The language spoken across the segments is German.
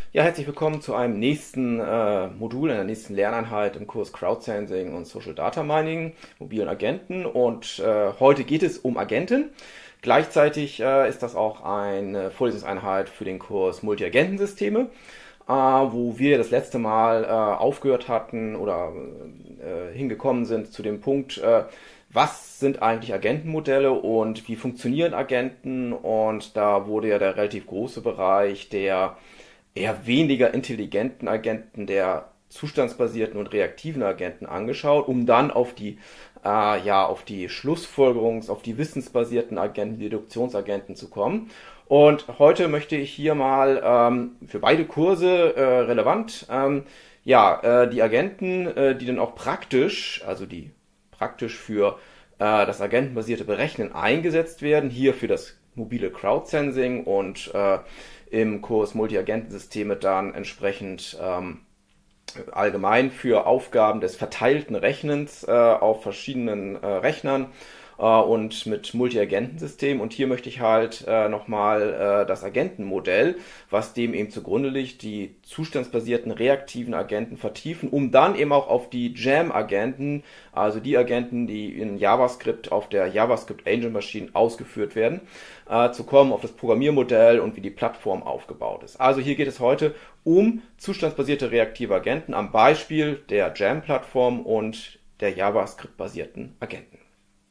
Ja, herzlich willkommen zu einem nächsten Modul, einer nächsten Lerneinheit im Kurs Crowdsensing und Social Data Mining, mobilen Agenten. Und heute geht es um Agenten. Gleichzeitig ist das auch eine Vorlesungseinheit für den Kurs Multi-Agentensysteme, wo wir das letzte Mal aufgehört hatten oder hingekommen sind zu dem Punkt, was sind eigentlich Agentenmodelle und wie funktionieren Agenten? Und da wurde ja der relativ große Bereich der eher weniger intelligenten Agenten, der zustandsbasierten und reaktiven Agenten angeschaut, um dann auf die auf die auf die wissensbasierten Agenten, Deduktionsagenten zu kommen. Und heute möchte ich hier mal für beide Kurse relevant die Agenten, die dann auch praktisch, also die praktisch für das agentenbasierte Berechnen eingesetzt werden, hier für das mobile Crowdsensing und im Kurs Multi-Agentensysteme dann entsprechend allgemein für Aufgaben des verteilten Rechnens auf verschiedenen Rechnern und mit Multi-Agentensystem. Und hier möchte ich halt nochmal das Agentenmodell, was dem eben zugrunde liegt, die zustandsbasierten reaktiven Agenten vertiefen, um dann eben auch auf die Jam-Agenten, also die Agenten, die in JavaScript auf der JavaScript Angel Machine ausgeführt werden, zu kommen, auf das Programmiermodell und wie die Plattform aufgebaut ist. Also hier geht es heute um zustandsbasierte reaktive Agenten am Beispiel der Jam-Plattform und der JavaScript-basierten Agenten.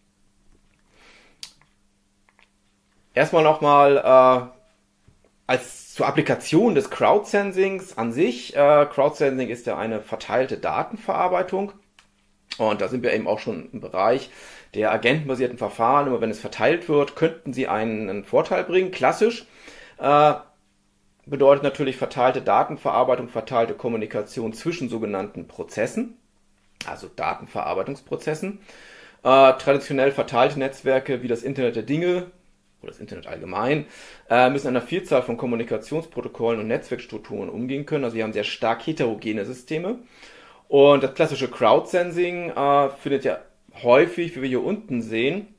Erstmal nochmal als zur Applikation des Crowdsensings an sich. Crowdsensing ist ja eine verteilte Datenverarbeitung und da sind wir eben auch schon im Bereich der agentenbasierten Verfahren. Immer wenn es verteilt wird, könnten sie einen Vorteil bringen. Klassisch bedeutet natürlich verteilte Datenverarbeitung, verteilte Kommunikation zwischen sogenannten Prozessen, also Datenverarbeitungsprozessen. Traditionell verteilte Netzwerke wie das Internet der Dinge oder das Internet allgemein, müssen einer Vielzahl von Kommunikationsprotokollen und Netzwerkstrukturen umgehen können. Also wir haben sehr stark heterogene Systeme. Und das klassische Crowdsensing findet ja häufig, wie wir hier unten sehen,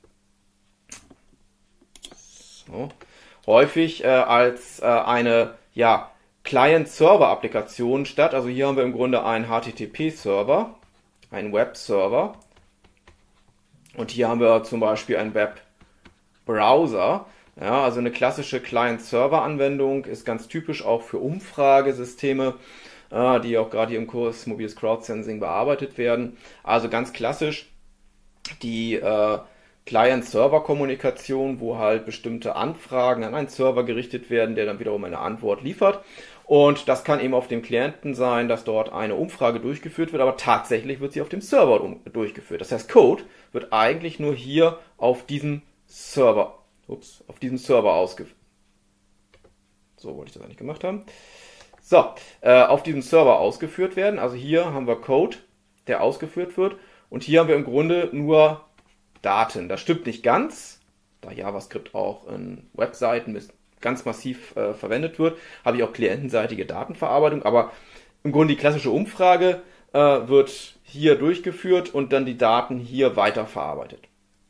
als eine Client-Server-Applikation statt. Also hier haben wir im Grunde einen HTTP-Server, einen Web-Server. Und hier haben wir zum Beispiel einen Web-Browser. Ja, also eine klassische Client-Server-Anwendung ist ganz typisch auch für Umfragesysteme, die auch gerade hier im Kurs Mobiles Crowdsensing bearbeitet werden. Also ganz klassisch die Client-Server-Kommunikation, wo halt bestimmte Anfragen an einen Server gerichtet werden, der dann wiederum eine Antwort liefert. Und das kann eben auf dem Klienten sein, dass dort eine Umfrage durchgeführt wird, aber tatsächlich wird sie auf dem Server durchgeführt. Das heißt, Code wird eigentlich nur hier auf diesem Server, ausgeführt. So wollte ich das eigentlich gemacht haben. So, auf diesem Server ausgeführt werden. Also hier haben wir Code, der ausgeführt wird. Und hier haben wir im Grunde nur Daten. Das stimmt nicht ganz, da JavaScript auch in Webseiten ganz massiv verwendet wird, habe ich auch klientenseitige Datenverarbeitung, aber im Grunde die klassische Umfrage wird hier durchgeführt und dann die Daten hier weiterverarbeitet.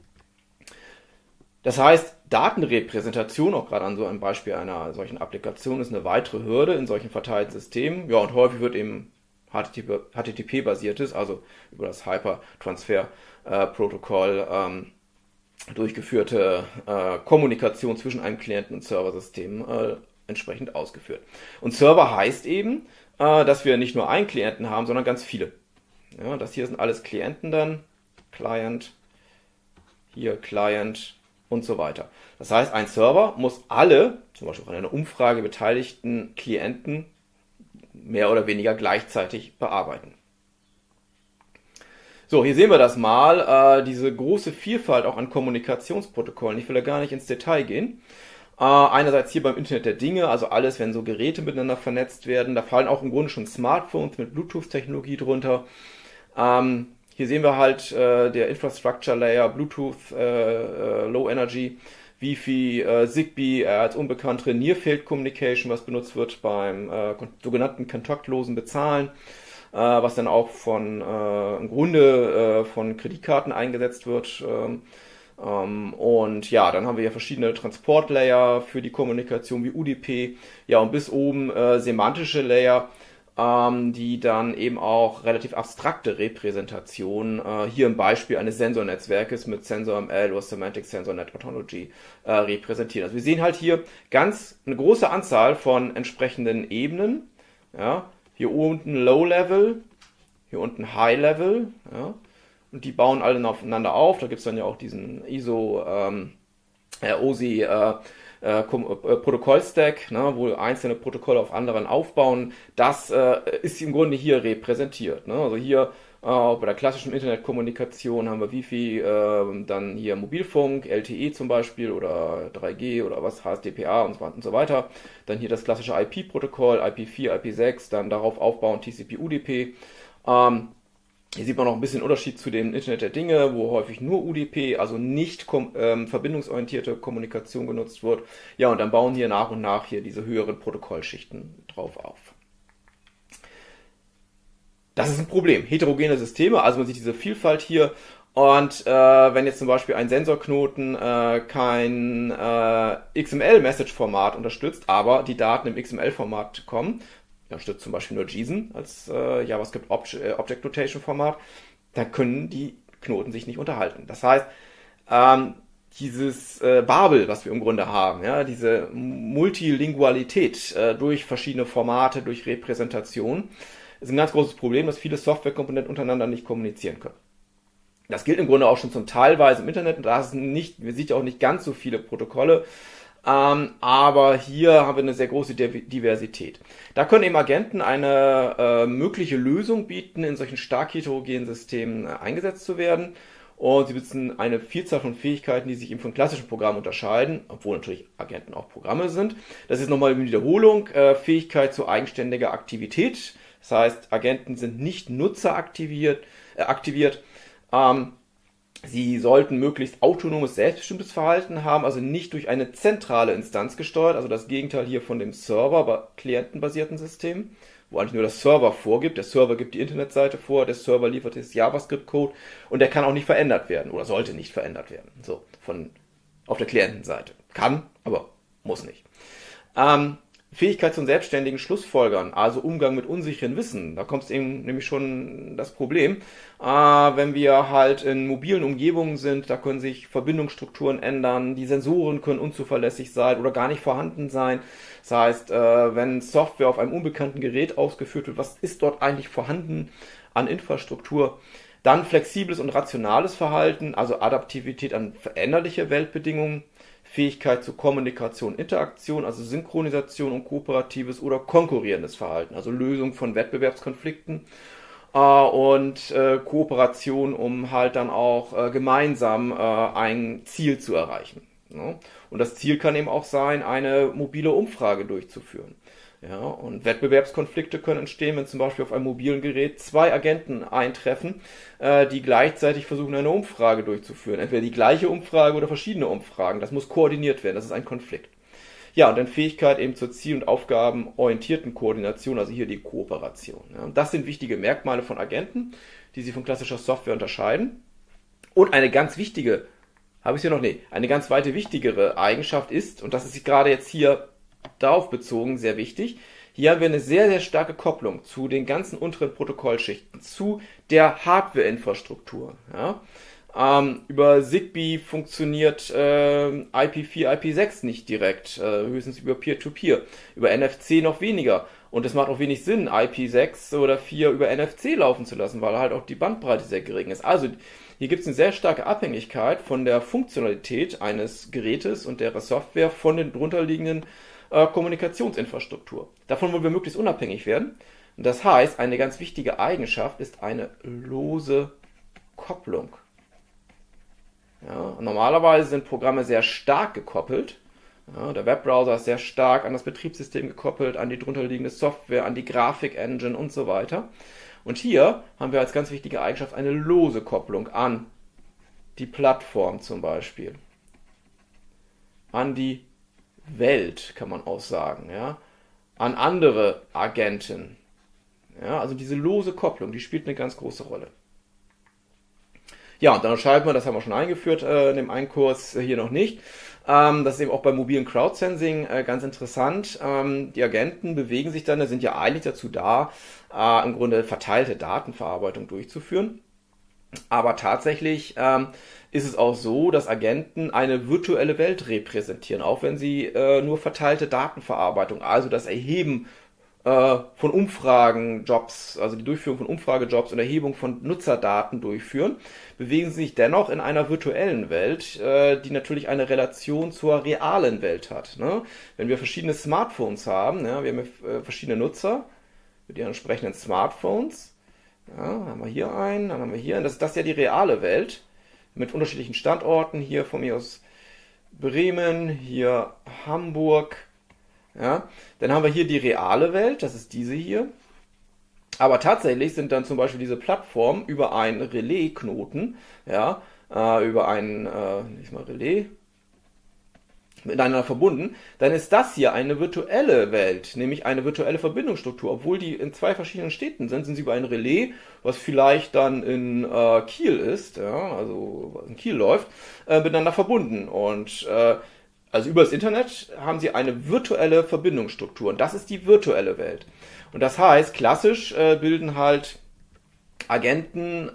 Das heißt, Datenrepräsentation, auch gerade an so einem Beispiel einer solchen Applikation, ist eine weitere Hürde in solchen verteilten Systemen. Ja, und häufig wird eben HTTP-basiertes, also über das Hypertransfer-Protokoll durchgeführte Kommunikation zwischen einem Klienten und Serversystem entsprechend ausgeführt. Und Server heißt eben, dass wir nicht nur einen Klienten haben, sondern ganz viele. Ja, das hier sind alles Klienten dann, Client, hier Client und so weiter. Das heißt, ein Server muss alle, zum Beispiel an einer Umfrage beteiligten Klienten, mehr oder weniger gleichzeitig bearbeiten. So, hier sehen wir das mal, diese große Vielfalt auch an Kommunikationsprotokollen. Ich will da gar nicht ins Detail gehen. Einerseits hier beim Internet der Dinge, also alles, wenn so Geräte miteinander vernetzt werden. Da fallen auch im Grunde schon Smartphones mit Bluetooth-Technologie drunter. Hier sehen wir halt der Infrastructure Layer, Bluetooth, Low Energy, Wi-Fi, Zigbee als unbekannte Near-Field Communication, was benutzt wird beim sogenannten kontaktlosen Bezahlen, was dann auch von im Grunde von Kreditkarten eingesetzt wird. Und ja, dann haben wir ja verschiedene Transportlayer für die Kommunikation wie UDP, ja, und bis oben semantische Layer, die dann eben auch relativ abstrakte Repräsentationen, hier im Beispiel eines Sensornetzwerkes mit SensorML oder Semantic Sensor Net Ontology repräsentieren. Also wir sehen halt hier eine große Anzahl von entsprechenden Ebenen. Ja, hier unten Low Level, hier unten High Level, ja, und die bauen alle aufeinander auf. Da gibt es dann ja auch diesen OSI Protokollstack, ne, wo einzelne Protokolle auf anderen aufbauen. Das ist im Grunde hier repräsentiert. Ne? Also hier bei der klassischen Internetkommunikation haben wir Wi-Fi, dann hier Mobilfunk, LTE zum Beispiel oder 3G oder was, HSDPA und so weiter. Dann hier das klassische IP-Protokoll, IP4, IP6, dann darauf aufbauen TCP/UDP. Hier sieht man noch ein bisschen Unterschied zu dem Internet der Dinge, wo häufig nur UDP, also nicht verbindungsorientierte Kommunikation genutzt wird. Ja, und dann bauen hier nach und nach hier diese höheren Protokollschichten drauf auf. Das ist ein Problem. Heterogene Systeme, also man sieht diese Vielfalt hier. Und wenn jetzt zum Beispiel ein Sensorknoten kein XML-Message-Format unterstützt, aber die Daten im XML-Format kommen, unterstützt zum Beispiel nur JSON als JavaScript Object Notation Format, dann können die Knoten sich nicht unterhalten. Das heißt, dieses Babel, was wir im Grunde haben, ja, diese Multilingualität durch verschiedene Formate, durch Repräsentation, ist ein ganz großes Problem, dass viele Softwarekomponenten untereinander nicht kommunizieren können. Das gilt im Grunde auch schon zum Teilweise im Internet, und da ist nicht, man sieht ja auch nicht ganz so viele Protokolle, aber hier haben wir eine sehr große Diversität. Da können eben Agenten eine mögliche Lösung bieten, in solchen stark heterogenen Systemen eingesetzt zu werden. Und sie besitzen eine Vielzahl von Fähigkeiten, die sich eben von klassischen Programmen unterscheiden, obwohl natürlich Agenten auch Programme sind. Das ist nochmal eine Wiederholung, Fähigkeit zu eigenständiger Aktivität. Das heißt, Agenten sind nicht nutzeraktiviert, aktiviert. Sie sollten möglichst autonomes, selbstbestimmtes Verhalten haben, also nicht durch eine zentrale Instanz gesteuert, also das Gegenteil hier von dem Server bei klientenbasierten Systemen, wo eigentlich nur der Server vorgibt. Der Server gibt die Internetseite vor, der Server liefert das JavaScript-Code und der kann auch nicht verändert werden oder sollte nicht verändert werden. So, auf der Klientenseite. Kann, aber muss nicht. Fähigkeit zum selbstständigen Schlussfolgern, also Umgang mit unsicheren Wissen. Da kommt es eben nämlich schon das Problem, wenn wir halt in mobilen Umgebungen sind, da können sich Verbindungsstrukturen ändern, die Sensoren können unzuverlässig sein oder gar nicht vorhanden sein. Das heißt, wenn Software auf einem unbekannten Gerät ausgeführt wird, was ist dort eigentlich vorhanden an Infrastruktur? Dann flexibles und rationales Verhalten, also Adaptivität an veränderliche Weltbedingungen. Fähigkeit zur Kommunikation, Interaktion, also Synchronisation und kooperatives oder konkurrierendes Verhalten, also Lösung von Wettbewerbskonflikten und Kooperation, um halt dann auch gemeinsam ein Ziel zu erreichen. Ne? Und das Ziel kann eben auch sein, eine mobile Umfrage durchzuführen. Ja, und Wettbewerbskonflikte können entstehen, wenn zum Beispiel auf einem mobilen Gerät zwei Agenten eintreffen, die gleichzeitig versuchen, eine Umfrage durchzuführen. Entweder die gleiche Umfrage oder verschiedene Umfragen. Das muss koordiniert werden, das ist ein Konflikt. Ja, und dann Fähigkeit eben zur ziel- und aufgabenorientierten Koordination, also hier die Kooperation. Ja, das sind wichtige Merkmale von Agenten, die sie von klassischer Software unterscheiden. Und eine ganz wichtige, habe ich hier noch? Nee, eine ganz weite wichtigere Eigenschaft ist, und das ist gerade jetzt hier darauf bezogen sehr wichtig, hier haben wir eine sehr, sehr starke Kopplung zu den ganzen unteren Protokollschichten, zu der Hardware-Infrastruktur. Ja? Über Zigbee funktioniert IP4, IP6 nicht direkt, höchstens über Peer-to-Peer. Über NFC noch weniger. Und es macht auch wenig Sinn, IP6 oder 4 über NFC laufen zu lassen, weil halt auch die Bandbreite sehr gering ist. Also hier gibt es eine sehr starke Abhängigkeit von der Funktionalität eines Gerätes und der Software von den drunterliegenden Kommunikationsinfrastruktur. Davon wollen wir möglichst unabhängig werden. Und das heißt, eine ganz wichtige Eigenschaft ist eine lose Kopplung. Ja, normalerweise sind Programme sehr stark gekoppelt. Ja, der Webbrowser ist sehr stark an das Betriebssystem gekoppelt, an die drunterliegende Software, an die Grafik-Engine und so weiter. Und hier haben wir als ganz wichtige Eigenschaft eine lose Kopplung an die Plattform zum Beispiel, an die Welt, kann man auch sagen, ja, an andere Agenten. Ja, also diese lose Kopplung, die spielt eine ganz große Rolle. Ja, und dann unterscheiden wir, das haben wir schon eingeführt in dem einen Kurs, hier noch nicht. Das ist eben auch beim mobilen Crowdsensing ganz interessant. Die Agenten bewegen sich dann, sind ja eigentlich dazu da, im Grunde verteilte Datenverarbeitung durchzuführen. Aber tatsächlich ist es auch so, dass Agenten eine virtuelle Welt repräsentieren, auch wenn sie nur verteilte Datenverarbeitung, also das Erheben von Umfragenjobs, also die Durchführung von Umfragejobs und Erhebung von Nutzerdaten durchführen, bewegen sie sich dennoch in einer virtuellen Welt, die natürlich eine Relation zur realen Welt hat. Ne? Wenn wir verschiedene Smartphones haben, ja, wir haben verschiedene Nutzer mit ihren entsprechenden Smartphones, ja, dann haben wir hier einen, dann haben wir hier, und das ist ja die reale Welt mit unterschiedlichen Standorten, hier von mir aus Bremen, hier Hamburg, ja, dann haben wir hier die reale Welt, das ist diese hier. Aber tatsächlich sind dann zum Beispiel diese Plattformen über einen Relais-Knoten, ja, über einen Relais miteinander verbunden, dann ist das hier eine virtuelle Welt, nämlich eine virtuelle Verbindungsstruktur. Obwohl die in zwei verschiedenen Städten sind, sind sie über ein Relais, was vielleicht dann in Kiel ist, ja, also was in Kiel läuft, miteinander verbunden. Und also über das Internet haben sie eine virtuelle Verbindungsstruktur. Und das ist die virtuelle Welt. Und das heißt, klassisch bilden halt Agenten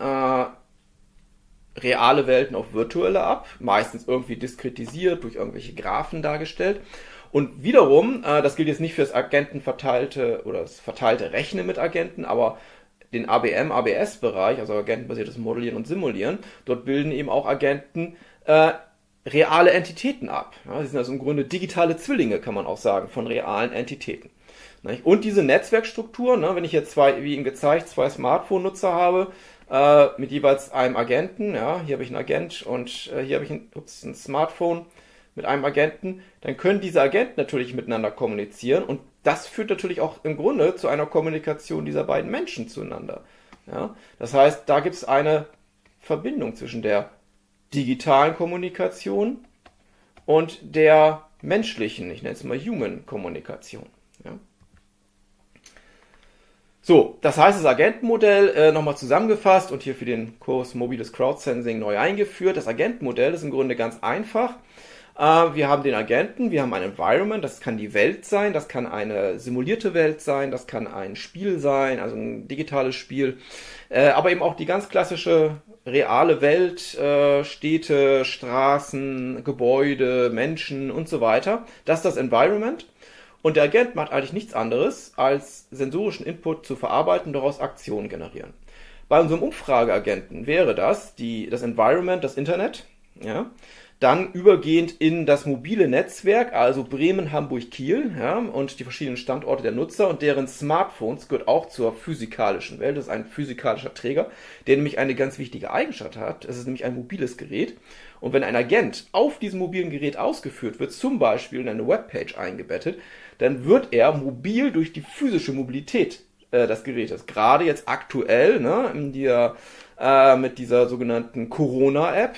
reale Welten auf virtuelle ab, meistens irgendwie diskretisiert, durch irgendwelche Graphen dargestellt. Und wiederum, das gilt jetzt nicht für das Agentenverteilte oder das verteilte Rechnen mit Agenten, aber den ABM, ABS-Bereich, also agentenbasiertes Modellieren und Simulieren, dort bilden eben auch Agenten reale Entitäten ab. Ja, sie sind also im Grunde digitale Zwillinge, kann man auch sagen, von realen Entitäten. Und diese Netzwerkstruktur, wenn ich jetzt wie eben gezeigt, zwei Smartphone-Nutzer habe, mit jeweils einem Agenten, ja, hier habe ich einen Agent und hier habe ich ein Smartphone mit einem Agenten, dann können diese Agenten natürlich miteinander kommunizieren und das führt natürlich auch im Grunde zu einer Kommunikation dieser beiden Menschen zueinander. Ja? Das heißt, da gibt es eine Verbindung zwischen der digitalen Kommunikation und der menschlichen, ich nenne es mal Human Kommunikation. Ja? So, das heißt, das Agentenmodell nochmal zusammengefasst und hier für den Kurs Mobiles Crowdsensing neu eingeführt. Das Agentenmodell ist im Grunde ganz einfach. Wir haben den Agenten, wir haben ein Environment, das kann die Welt sein, das kann eine simulierte Welt sein, das kann ein Spiel sein, also ein digitales Spiel, aber eben auch die ganz klassische reale Welt, Städte, Straßen, Gebäude, Menschen und so weiter. Das ist das Environment. Und der Agent macht eigentlich nichts anderes, als sensorischen Input zu verarbeiten, daraus Aktionen generieren. Bei unserem Umfrageagenten wäre das das Environment, das Internet, ja, dann übergehend in das mobile Netzwerk, also Bremen, Hamburg, Kiel, ja, und die verschiedenen Standorte der Nutzer und deren Smartphones gehört auch zur physikalischen Welt. Das ist ein physikalischer Träger, der nämlich eine ganz wichtige Eigenschaft hat. Es ist nämlich ein mobiles Gerät. Und wenn ein Agent auf diesem mobilen Gerät ausgeführt wird, zum Beispiel in eine Webpage eingebettet, dann wird er mobil durch die physische Mobilität des Gerätes, gerade jetzt aktuell, mit dieser sogenannten Corona-App,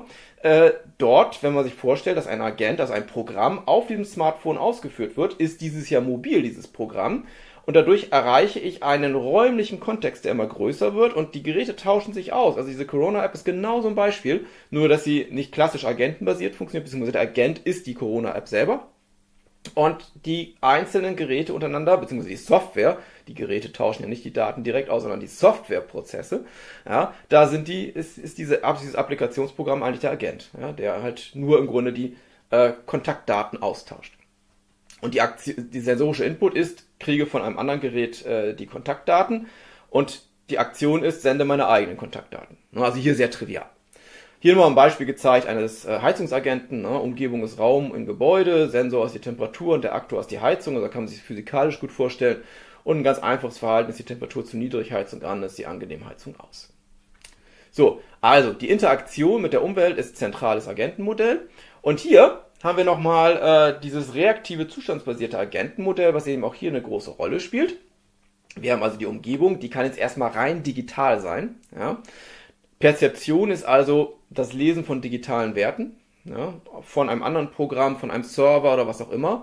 dort, wenn man sich vorstellt, dass ein Agent, dass ein Programm auf diesem Smartphone ausgeführt wird, ist dieses ja mobil, dieses Programm. Und dadurch erreiche ich einen räumlichen Kontext, der immer größer wird und die Geräte tauschen sich aus. Also diese Corona-App ist genau so ein Beispiel, nur dass sie nicht klassisch agentenbasiert funktioniert, beziehungsweise der Agent ist die Corona-App selber. Und die einzelnen Geräte untereinander, beziehungsweise die Software, die Geräte tauschen ja nicht die Daten direkt aus, sondern die Softwareprozesse, ja, da ist dieses Applikationsprogramm eigentlich der Agent, ja, der halt nur im Grunde die Kontaktdaten austauscht. Und die sensorische Input ist, kriege von einem anderen Gerät die Kontaktdaten und die Aktion ist, sende meine eigenen Kontaktdaten. Also hier sehr trivial. Hier nochmal ein Beispiel gezeigt eines Heizungsagenten, Umgebung ist Raum im Gebäude, Sensor ist die Temperatur und der Aktor ist die Heizung, also kann man sich physikalisch gut vorstellen. Und ein ganz einfaches Verhalten ist die Temperatur zu niedrig, Heizung an, ist die angenehme Heizung aus. So, also die Interaktion mit der Umwelt ist zentrales Agentenmodell. Und hier haben wir nochmal dieses reaktive zustandsbasierte Agentenmodell, was eben auch hier eine große Rolle spielt. Wir haben also die Umgebung, die kann jetzt erstmal rein digital sein. Ja. Perzeption ist also das Lesen von digitalen Werten, ja, von einem anderen Programm, von einem Server oder was auch immer.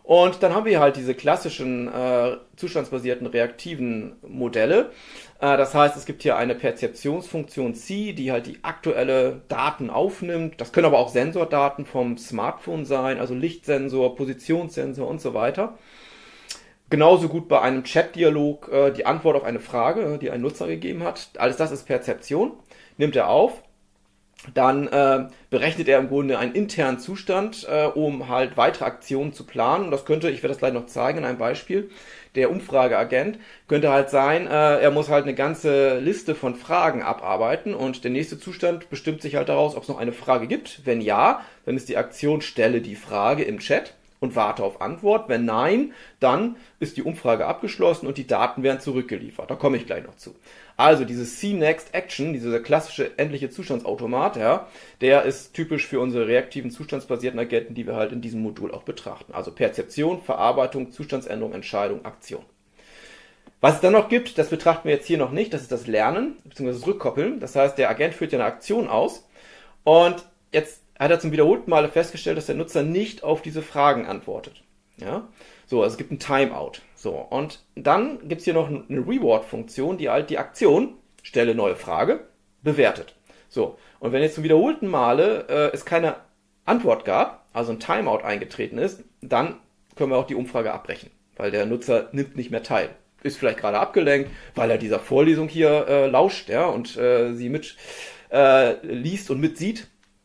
Und dann haben wir halt diese klassischen zustandsbasierten reaktiven Modelle. Das heißt, es gibt hier eine Perzeptionsfunktion C, die halt die aktuelle Daten aufnimmt. Das können aber auch Sensordaten vom Smartphone sein, also Lichtsensor, Positionssensor und so weiter. Genauso gut bei einem Chat-Dialog die Antwort auf eine Frage, die ein Nutzer gegeben hat. Alles das ist Perzeption. Nimmt er auf. Dann berechnet er im Grunde einen internen Zustand, um halt weitere Aktionen zu planen. Und das könnte, ich werde das gleich noch zeigen in einem Beispiel, der Umfrageagent könnte halt sein, er muss halt eine ganze Liste von Fragen abarbeiten und der nächste Zustand bestimmt sich halt daraus, ob es noch eine Frage gibt. Wenn ja, dann ist die Aktion stelle die Frage im Chat und warte auf Antwort. Wenn nein, dann ist die Umfrage abgeschlossen und die Daten werden zurückgeliefert. Da komme ich gleich noch zu. Also dieses C-Next-Action, dieser klassische endliche Zustandsautomat, ja, der ist typisch für unsere reaktiven zustandsbasierten Agenten, die wir halt in diesem Modul auch betrachten. Also Perzeption, Verarbeitung, Zustandsänderung, Entscheidung, Aktion. Was es dann noch gibt, das betrachten wir jetzt hier noch nicht, das ist das Lernen bzw. das Rückkoppeln. Das heißt, der Agent führt ja eine Aktion aus und jetzt hat er zum wiederholten Male festgestellt, dass der Nutzer nicht auf diese Fragen antwortet. Ja? So, also es gibt ein Timeout. So, und dann gibt es hier noch eine Reward-Funktion, die halt die Aktion, stelle neue Frage, bewertet. So, und wenn jetzt zum wiederholten Male es keine Antwort gab, also ein Timeout eingetreten ist, dann können wir auch die Umfrage abbrechen, weil der Nutzer nimmt nicht mehr teil. Ist vielleicht gerade abgelenkt, weil er dieser Vorlesung hier lauscht, ja, und sie mit liest und mitsieht.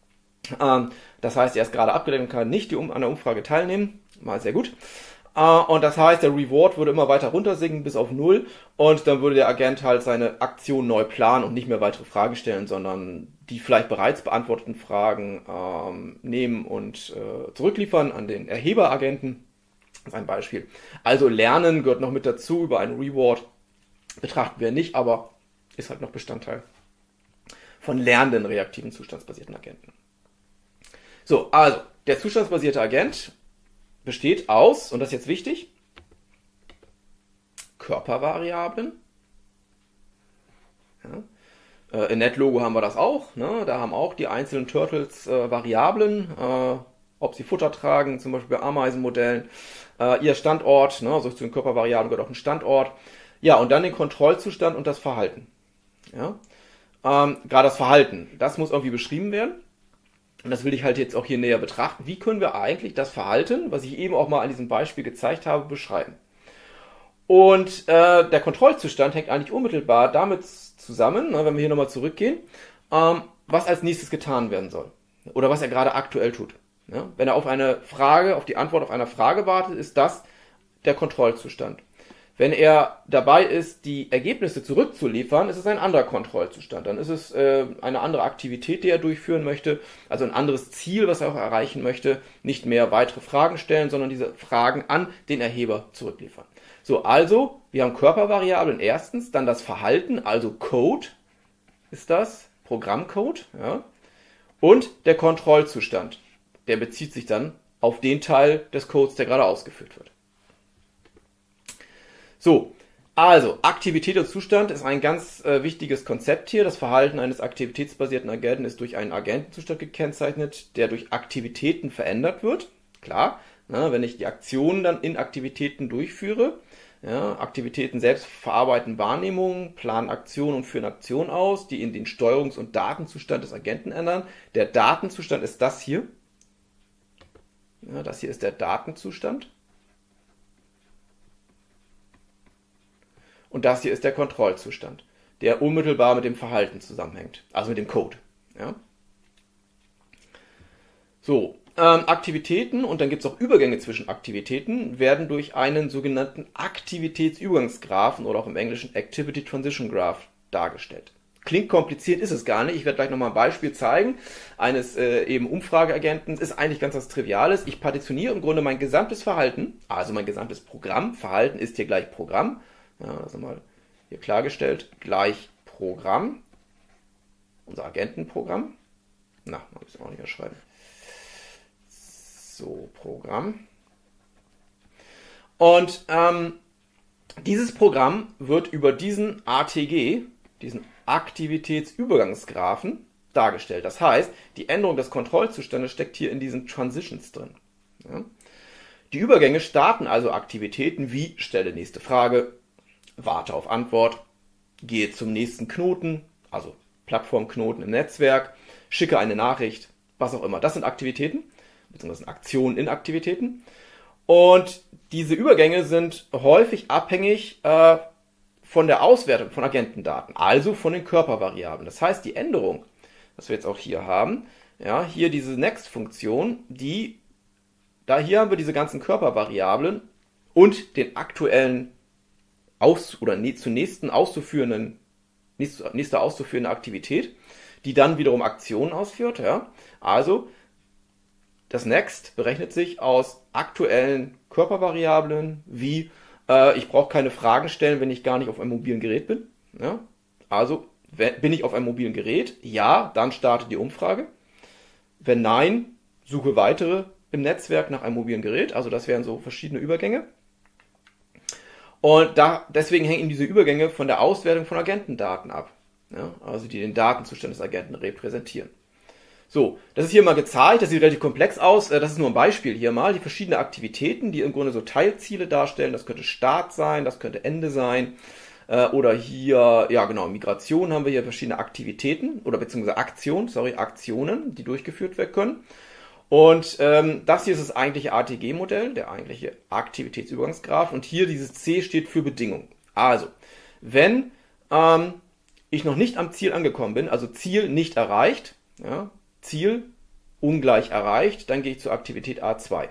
Das heißt, er ist gerade abgelenkt und kann nicht an der Umfrage teilnehmen. Mal sehr gut. Und das heißt, der Reward würde immer weiter runtersinken bis auf 0 und dann würde der Agent halt seine Aktion neu planen und nicht mehr weitere Fragen stellen, sondern die vielleicht bereits beantworteten Fragen nehmen und zurückliefern an den Erheberagenten. Das ist ein Beispiel. Also Lernen gehört noch mit dazu, über einen Reward betrachten wir nicht, aber ist halt noch Bestandteil von lernenden reaktiven zustandsbasierten Agenten. So, also der zustandsbasierte Agent besteht aus, und das ist jetzt wichtig, Körpervariablen. Ja. In NetLogo haben wir das auch. Ne? Da haben auch die einzelnen Turtles Variablen, ob sie Futter tragen, zum Beispiel bei Ameisenmodellen, ihr Standort, ne? Also zu den Körpervariablen gehört auch ein Standort. Ja, und dann den Kontrollzustand und das Verhalten. Ja? Gerade das Verhalten, das muss irgendwie beschrieben werden. Und das will ich halt jetzt auch hier näher betrachten. Wie können wir eigentlich das Verhalten, was ich eben auch mal an diesem Beispiel gezeigt habe, beschreiben? Und der Kontrollzustand hängt eigentlich unmittelbar damit zusammen, wenn wir hier nochmal zurückgehen, was als nächstes getan werden soll. Oder was er gerade aktuell tut. Ja? Wenn er auf eine Frage, auf die Antwort auf eine Frage wartet, ist das der Kontrollzustand. Wenn er dabei ist, die Ergebnisse zurückzuliefern, ist es ein anderer Kontrollzustand. Dann ist es eine andere Aktivität, die er durchführen möchte, also ein anderes Ziel, was er auch erreichen möchte. Nicht mehr weitere Fragen stellen, sondern diese Fragen an den Erheber zurückliefern. So, also, wir haben Körpervariablen erstens, dann das Verhalten, also Code ist das, Programmcode, ja, und der Kontrollzustand. Der bezieht sich dann auf den Teil des Codes, der gerade ausgeführt wird. So, also Aktivität und Zustand ist ein ganz wichtiges Konzept hier. Das Verhalten eines aktivitätsbasierten Agenten ist durch einen Agentenzustand gekennzeichnet, der durch Aktivitäten verändert wird. Klar, ne, wenn ich die Aktionen dann in Aktivitäten durchführe. Ja, Aktivitäten selbst verarbeiten Wahrnehmungen, planen Aktionen und führen Aktionen aus, die in den Steuerungs- und Datenzustand des Agenten ändern. Der Datenzustand ist das hier. Ja, das hier ist der Datenzustand. Und das hier ist der Kontrollzustand, der unmittelbar mit dem Verhalten zusammenhängt, also mit dem Code. Ja? So, Aktivitäten, und dann gibt es auch Übergänge zwischen Aktivitäten, werden durch einen sogenannten Aktivitätsübergangsgraphen oder auch im Englischen Activity Transition Graph dargestellt. Klingt kompliziert, ist es gar nicht. Ich werde gleich nochmal ein Beispiel zeigen, eines eben Umfrageagenten. Ist eigentlich ganz was Triviales. Ich partitioniere im Grunde mein gesamtes Verhalten, also mein gesamtes Programm. Verhalten ist hier gleich Programm. Ja, das ist mal hier klargestellt. Gleich Programm. Unser Agentenprogramm. Na, man muss auch nicht mehr schreiben. So, Programm. Und dieses Programm wird über diesen ATG, diesen Aktivitätsübergangsgraphen, dargestellt. Das heißt, die Änderung des Kontrollzustandes steckt hier in diesen Transitions drin. Ja? Die Übergänge starten also Aktivitäten wie stelle nächste Frage, warte auf Antwort, gehe zum nächsten Knoten, also Plattformknoten im Netzwerk, schicke eine Nachricht, was auch immer. Das sind Aktivitäten, beziehungsweise Aktionen in Aktivitäten. Und diese Übergänge sind häufig abhängig von der Auswertung von Agentendaten, also von den Körpervariablen. Das heißt, die Änderung, was wir jetzt auch hier haben, ja, hier diese Next-Funktion, hier haben wir diese ganzen Körpervariablen und den aktuellen nächste auszuführende Aktivität, die dann wiederum Aktionen ausführt. Ja. Also das Next berechnet sich aus aktuellen Körpervariablen, wie ich brauche keine Fragen stellen, wenn ich gar nicht auf einem mobilen Gerät bin. Ja. Also bin ich auf einem mobilen Gerät? Ja, dann starte die Umfrage. Wenn nein, suche weitere im Netzwerk nach einem mobilen Gerät. Also das wären so verschiedene Übergänge. Und deswegen hängen diese Übergänge von der Auswertung von Agentendaten ab. Ja, also die den Datenzustand des Agenten repräsentieren. So, das ist hier mal gezeigt, das sieht relativ komplex aus, das ist nur ein Beispiel hier mal, die verschiedenen Aktivitäten, die im Grunde so Teilziele darstellen, das könnte Start sein, das könnte Ende sein, oder hier, ja genau, Migration haben wir hier verschiedene Aktivitäten, oder beziehungsweise Aktionen, die durchgeführt werden können. Und das hier ist das eigentliche ATG-Modell, der eigentliche Aktivitätsübergangsgraph, und hier dieses C steht für Bedingung. Also, wenn ich noch nicht am Ziel angekommen bin, also Ziel nicht erreicht, ja, Ziel ungleich erreicht, dann gehe ich zur Aktivität A2.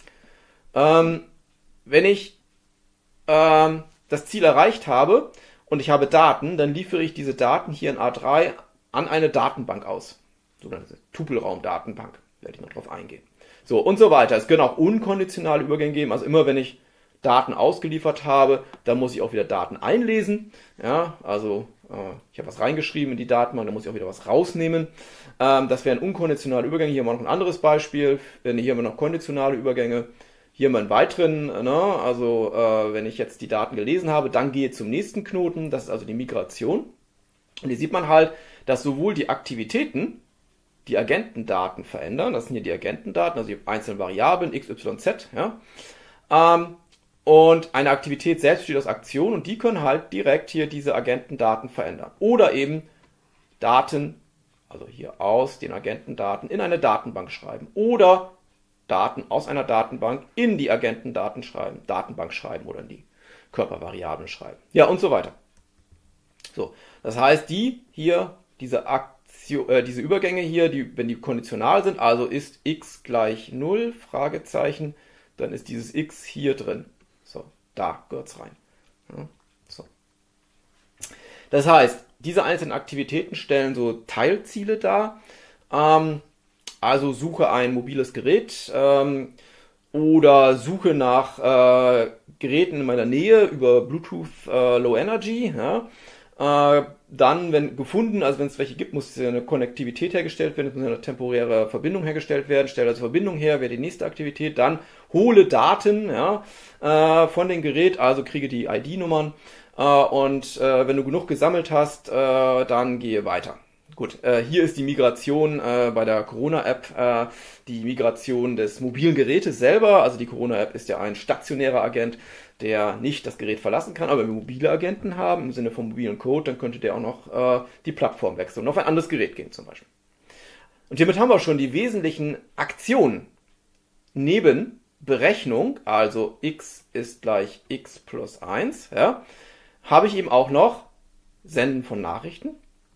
Wenn ich das Ziel erreicht habe und ich habe Daten, dann liefere ich diese Daten hier in A3 an eine Datenbank aus. Sogenannte Tupelraum-Datenbank, werde ich noch drauf eingehen. So, und so weiter. Es können auch unkonditionale Übergänge geben, also immer wenn ich Daten ausgeliefert habe, dann muss ich auch wieder Daten einlesen. Ja, also ich habe was reingeschrieben in die Datenbank, dann muss ich auch wieder was rausnehmen. Das wären unkonditionale Übergänge. Hier haben wir noch ein anderes Beispiel. Hier haben wir noch konditionale Übergänge. Hier haben wir einen weiteren. Also wenn ich jetzt die Daten gelesen habe, dann gehe ich zum nächsten Knoten. Das ist also die Migration. Und hier sieht man halt, dass sowohl die Aktivitäten die Agentendaten verändern. Das sind hier die Agentendaten, also die einzelnen Variablen x, y, z. Ja. Und eine Aktivität selbst besteht aus Aktionen und die können halt direkt hier diese Agentendaten verändern. Oder eben Daten, also hier aus den Agentendaten, in eine Datenbank schreiben. Oder Daten aus einer Datenbank in die Agentendaten schreiben, Datenbank schreiben oder in die Körpervariablen schreiben. Ja, und so weiter. So, das heißt, diese Übergänge hier, wenn die konditional sind, also ist x gleich 0, Fragezeichen, dann ist dieses x hier drin. So, da gehört es rein. Ja, so. Das heißt, diese einzelnen Aktivitäten stellen so Teilziele dar. Also suche ein mobiles Gerät oder suche nach Geräten in meiner Nähe über Bluetooth Low Energy. Ja. Dann, wenn gefunden, also wenn es welche gibt, muss eine Konnektivität hergestellt werden, es muss eine temporäre Verbindung hergestellt werden, stelle also Verbindung her, wäre die nächste Aktivität, dann hole Daten ja, von dem Gerät, also kriege die ID-Nummern und wenn du genug gesammelt hast, dann gehe weiter. Gut, hier ist die Migration bei der Corona-App, die Migration des mobilen Gerätes selber, also die Corona-App ist ja ein stationärer Agent, der nicht das Gerät verlassen kann, aber wenn wir mobile Agenten haben, im Sinne von mobilen Code, dann könnte der auch noch die Plattform wechseln und auf ein anderes Gerät gehen zum Beispiel. Und hiermit haben wir schon die wesentlichen Aktionen neben Berechnung, also x ist gleich x plus 1, ja, habe ich eben auch noch Senden von Nachrichten,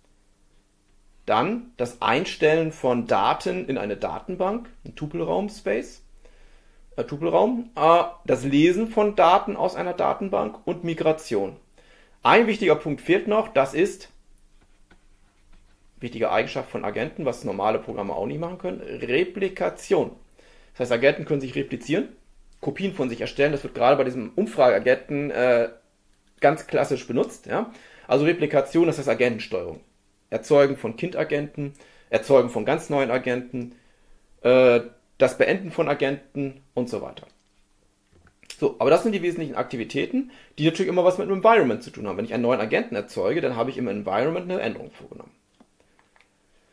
dann das Einstellen von Daten in eine Datenbank, ein Tupelraum-Space, Tupelraum, das Lesen von Daten aus einer Datenbank und Migration. Ein wichtiger Punkt fehlt noch, das ist wichtige Eigenschaft von Agenten, was normale Programme auch nicht machen können, Replikation. Das heißt, Agenten können sich replizieren, Kopien von sich erstellen, das wird gerade bei diesem Umfrageagenten ganz klassisch benutzt. Ja? Also Replikation, das heißt Agentensteuerung. Erzeugen von Kindagenten, Erzeugen von ganz neuen Agenten, das Beenden von Agenten und so weiter. So, aber das sind die wesentlichen Aktivitäten, die natürlich immer was mit dem Environment zu tun haben. Wenn ich einen neuen Agenten erzeuge, dann habe ich im Environment eine Änderung vorgenommen.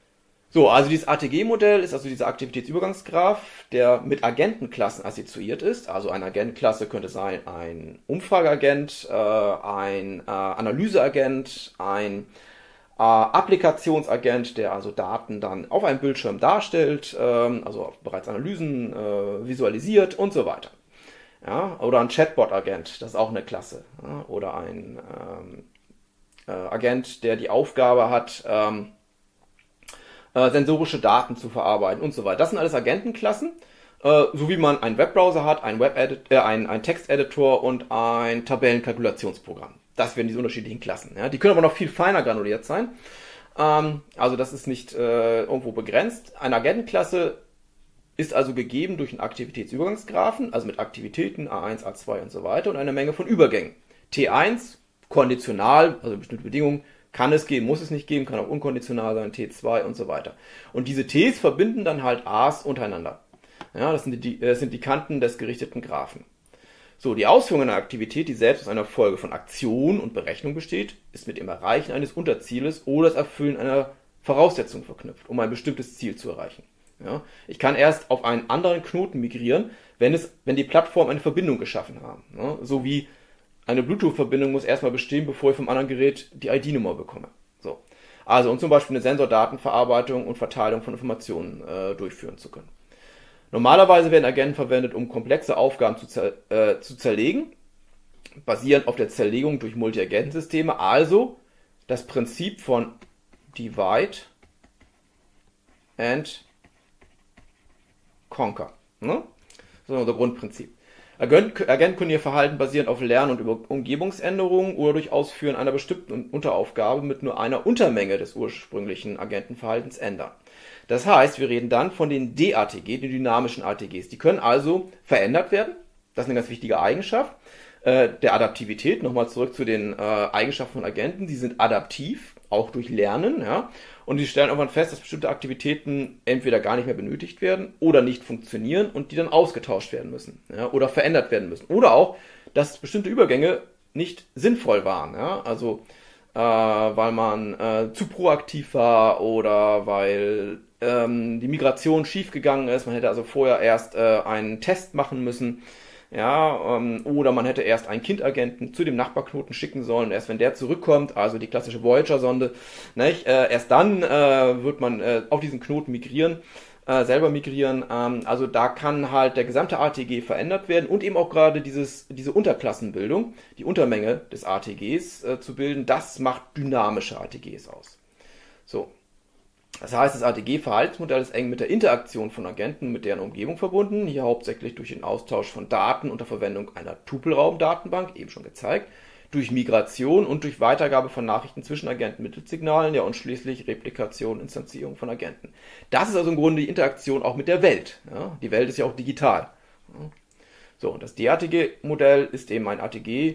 So, also dieses ATG-Modell ist also dieser Aktivitätsübergangsgraph, der mit Agentenklassen assoziiert ist. Also eine Agentenklasse könnte sein ein Umfrageagent, ein Analyseagent, ein Applikationsagent, der also Daten dann auf einem Bildschirm darstellt, also bereits Analysen visualisiert und so weiter. Ja, oder ein Chatbot-Agent, das ist auch eine Klasse. Ja, oder ein Agent, der die Aufgabe hat, sensorische Daten zu verarbeiten und so weiter. Das sind alles Agentenklassen, so wie man einen Webbrowser hat, einen Texteditor und ein Tabellenkalkulationsprogramm. Das wären diese unterschiedlichen Klassen. Ja. Die können aber noch viel feiner granuliert sein. Also das ist nicht irgendwo begrenzt. Eine Agentenklasse ist also gegeben durch einen Aktivitätsübergangsgraphen, also mit Aktivitäten A1, A2 und so weiter und einer Menge von Übergängen. T1 konditional, also bestimmte Bedingungen, kann es geben, muss es nicht geben, kann auch unkonditional sein, T2 und so weiter. Und diese Ts verbinden dann halt As untereinander. Ja, das sind die Kanten des gerichteten Graphen. So, die Ausführung einer Aktivität, die selbst aus einer Folge von Aktion und Berechnung besteht, ist mit dem Erreichen eines Unterzieles oder das Erfüllen einer Voraussetzung verknüpft, um ein bestimmtes Ziel zu erreichen. Ja, ich kann erst auf einen anderen Knoten migrieren, wenn die Plattform eine Verbindung geschaffen haben. Ja, so wie eine Bluetooth-Verbindung muss erstmal bestehen, bevor ich vom anderen Gerät die ID-Nummer bekomme. So. Also, um zum Beispiel eine Sensordatenverarbeitung und Verteilung von Informationen durchführen zu können. Normalerweise werden Agenten verwendet, um komplexe Aufgaben zu zerlegen, basierend auf der Zerlegung durch Multi-Agentensysteme, also das Prinzip von Divide and Conquer. Ne? Das ist unser Grundprinzip. Agenten können ihr Verhalten basierend auf Lernen und Umgebungsänderungen oder durch Ausführen einer bestimmten Unteraufgabe mit nur einer Untermenge des ursprünglichen Agentenverhaltens ändern. Das heißt, wir reden dann von den DATG, den dynamischen ATGs. Die können also verändert werden. Das ist eine ganz wichtige Eigenschaft der Adaptivität. Nochmal zurück zu den Eigenschaften von Agenten. Sie sind adaptiv, auch durch Lernen. Ja? Und sie stellen irgendwann fest, dass bestimmte Aktivitäten entweder gar nicht mehr benötigt werden oder nicht funktionieren und die dann ausgetauscht werden müssen, ja? Oder verändert werden müssen. Oder auch, dass bestimmte Übergänge nicht sinnvoll waren. Ja? Also weil man zu proaktiv war oder weil die Migration schiefgegangen ist. Man hätte also vorher erst einen Test machen müssen. Ja, oder man hätte erst einen Kindagenten zu dem Nachbarknoten schicken sollen. Erst wenn der zurückkommt, also die klassische Voyager-Sonde, erst dann wird man auf diesen Knoten migrieren, selber migrieren. Also da kann halt der gesamte ATG verändert werden und eben auch gerade diese Unterklassenbildung, die Untermenge des ATGs zu bilden, das macht dynamische ATGs aus. So. Das heißt, das ATG-Verhaltensmodell ist eng mit der Interaktion von Agenten mit deren Umgebung verbunden, hier hauptsächlich durch den Austausch von Daten unter Verwendung einer Tupelraumdatenbank, eben schon gezeigt, durch Migration und durch Weitergabe von Nachrichten zwischen Agenten mittels Signalen, ja und schließlich Replikation, Instanzierung von Agenten. Das ist also im Grunde die Interaktion auch mit der Welt. Ja? Die Welt ist ja auch digital. Ja? So, und das DATG-Modell ist eben ein ATG,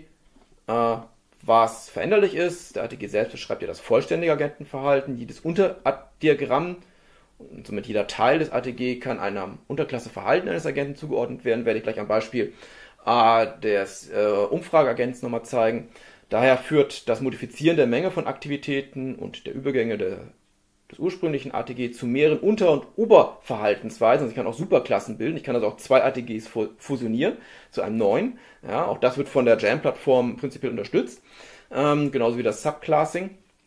was veränderlich ist. Der ATG selbst beschreibt ja das vollständige Agentenverhalten. Jedes Unterdiagramm und somit jeder Teil des ATG kann einer Unterklasse Verhalten eines Agenten zugeordnet werden. Werde ich gleich am Beispiel des Umfrageagents nochmal zeigen. Daher führt das Modifizieren der Menge von Aktivitäten und der Übergänge des ursprünglichen ATG zu mehreren Unter- und Oberverhaltensweisen. Also ich kann auch Superklassen bilden. Ich kann also auch zwei ATGs fusionieren zu einem neuen. Ja, auch das wird von der JAM-Plattform prinzipiell unterstützt. Genauso wie das Subclassing.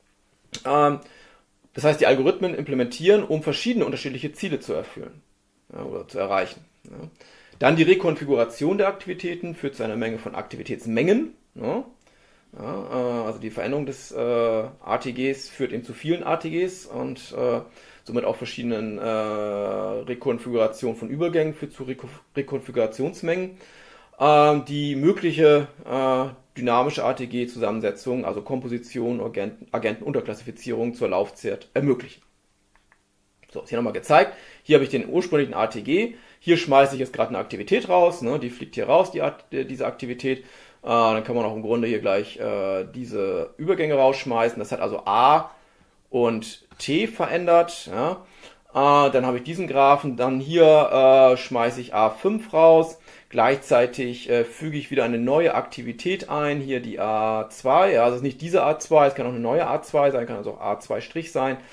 Das heißt, die Algorithmen implementieren, um verschiedene unterschiedliche Ziele zu erfüllen oder zu erreichen. Ja. Dann die Rekonfiguration der Aktivitäten führt zu einer Menge von Aktivitätsmengen. Ja. Ja, also die Veränderung des ATGs führt eben zu vielen ATGs und somit auch verschiedenen Rekonfigurationen von Übergängen führt zu Rekonfigurationsmengen. Die mögliche dynamische ATG-Zusammensetzung, also Komposition, Agentenunterklassifizierung zur Laufzeit ermöglichen. So, ist hier nochmal gezeigt. Hier habe ich den ursprünglichen ATG. Hier schmeiße ich jetzt gerade eine Aktivität raus. Ne? Die fliegt hier raus, diese Aktivität. Dann kann man auch im Grunde hier gleich diese Übergänge rausschmeißen. Das hat also A und T verändert. Ja? Dann habe ich diesen Graphen. Dann hier schmeiße ich A5 raus. Gleichzeitig füge ich wieder eine neue Aktivität ein. Hier die A2. Ja, also es ist nicht diese A2, es kann auch eine neue A2 sein, kann also auch A2' sein.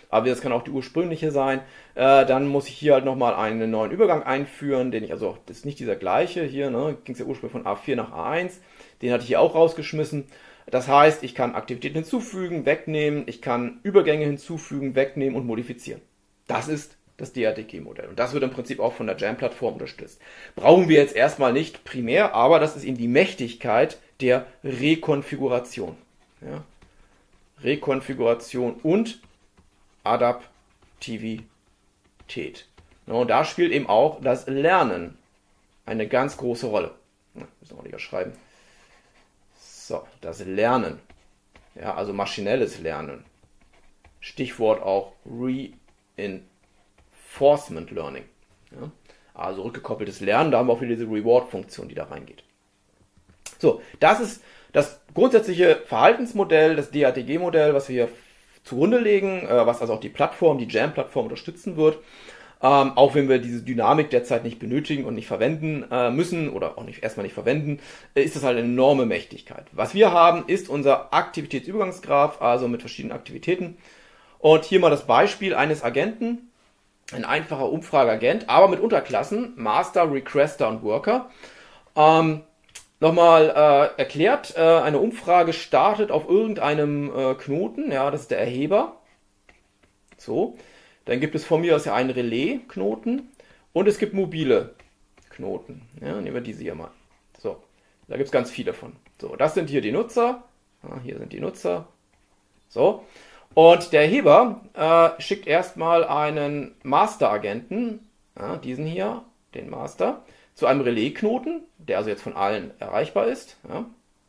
aber das kann auch die ursprüngliche sein. Dann muss ich hier halt nochmal einen neuen Übergang einführen, den ich, also das ist nicht dieser gleiche hier, ne, ging es ja ursprünglich von A4 nach A1, den hatte ich hier auch rausgeschmissen. Das heißt, ich kann Aktivitäten hinzufügen, wegnehmen, ich kann Übergänge hinzufügen, wegnehmen und modifizieren. Das ist das DATG-Modell. Und das wird im Prinzip auch von der Jam-Plattform unterstützt. Brauchen wir jetzt erstmal nicht primär, aber das ist eben die Mächtigkeit der Rekonfiguration. Ja? Rekonfiguration und Adaptivität. Ja, und da spielt eben auch das Lernen eine ganz große Rolle. Ja, müssen wir auch nicht schreiben. So, das Lernen. Ja, also maschinelles Lernen. Stichwort auch Reinforcement Learning. Ja, also rückgekoppeltes Lernen, da haben wir auch wieder diese Reward-Funktion, die da reingeht. So, das ist das grundsätzliche Verhaltensmodell, das DATG-Modell, was wir hier zugrunde legen, was also auch die Plattform, die Jam-Plattform unterstützen wird. Auch wenn wir diese Dynamik derzeit nicht benötigen und nicht verwenden müssen oder auch nicht erstmal nicht verwenden, ist das halt eine enorme Mächtigkeit. Was wir haben, ist unser Aktivitätsübergangsgraph, also mit verschiedenen Aktivitäten. Und hier mal das Beispiel eines Agenten, ein einfacher Umfrageagent, aber mit Unterklassen, Master, Requester und Worker. Nochmal erklärt, eine Umfrage startet auf irgendeinem Knoten, ja, das ist der Erheber. So, dann gibt es von mir aus ja einen Relais-Knoten und es gibt mobile Knoten. Ja, nehmen wir diese hier mal. So, da gibt es ganz viele von. So, das sind hier die Nutzer. Ja, hier sind die Nutzer. So, und der Erheber schickt erstmal einen Master-Agenten, ja, diesen hier, den Master, zu einem Relais-Knoten, der also jetzt von allen erreichbar ist. Ja.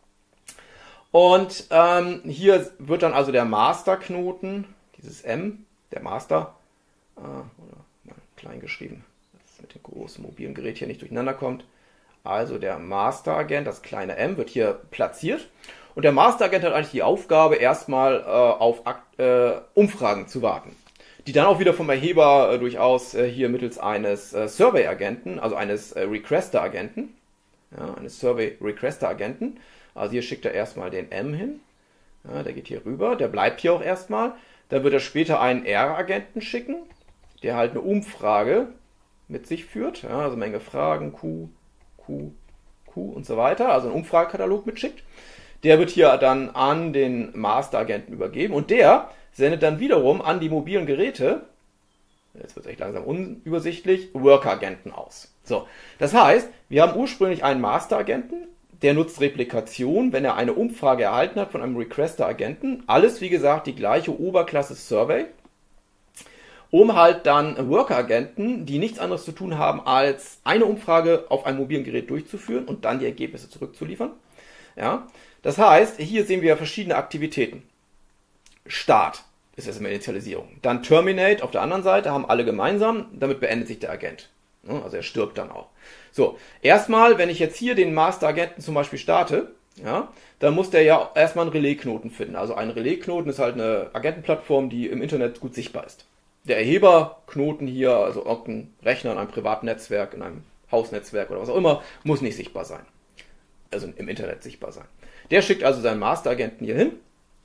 Und hier wird dann also der Master-Knoten, dieses M, der Master, oder mal klein geschrieben, dass es mit dem großen mobilen Gerät hier nicht durcheinander kommt. Also der Master-Agent, das kleine M, wird hier platziert. Und der Master-Agent hat eigentlich die Aufgabe, erstmal auf Umfragen zu warten, die dann auch wieder vom Erheber durchaus hier mittels eines Survey-Agenten, also eines Requester-Agenten, ja, eines Survey-Requester-Agenten, also hier schickt er erstmal den M hin, ja, der geht hier rüber, der bleibt hier auch erstmal, dann wird er später einen R-Agenten schicken, der halt eine Umfrage mit sich führt, ja, also Menge Fragen, Q und so weiter, also einen Umfragekatalog mitschickt. Der wird hier dann an den Master-Agenten übergeben und der sendet dann wiederum an die mobilen Geräte, jetzt wird es echt langsam unübersichtlich, Worker-Agenten aus. So, das heißt, wir haben ursprünglich einen Master-Agenten, der nutzt Replikation, wenn er eine Umfrage erhalten hat von einem Requester-Agenten. Alles, wie gesagt, die gleiche Oberklasse Survey, um halt dann Worker-Agenten, die nichts anderes zu tun haben, als eine Umfrage auf einem mobilen Gerät durchzuführen und dann die Ergebnisse zurückzuliefern. Ja, das heißt, hier sehen wir verschiedene Aktivitäten. Start ist erstmal Initialisierung. Dann Terminate auf der anderen Seite, haben alle gemeinsam, damit beendet sich der Agent. Also er stirbt dann auch. So, erstmal, wenn ich jetzt hier den Master-Agenten zum Beispiel starte, ja, dann muss der ja erstmal einen Relais-Knoten finden. Also ein Relais-Knoten ist halt eine Agentenplattform, die im Internet gut sichtbar ist. Der Erheberknoten hier, also irgendein Rechner in einem privaten Netzwerk, in einem Hausnetzwerk oder was auch immer, muss nicht sichtbar sein. Also im Internet sichtbar sein. Der schickt also seinen Master-Agenten hier hin.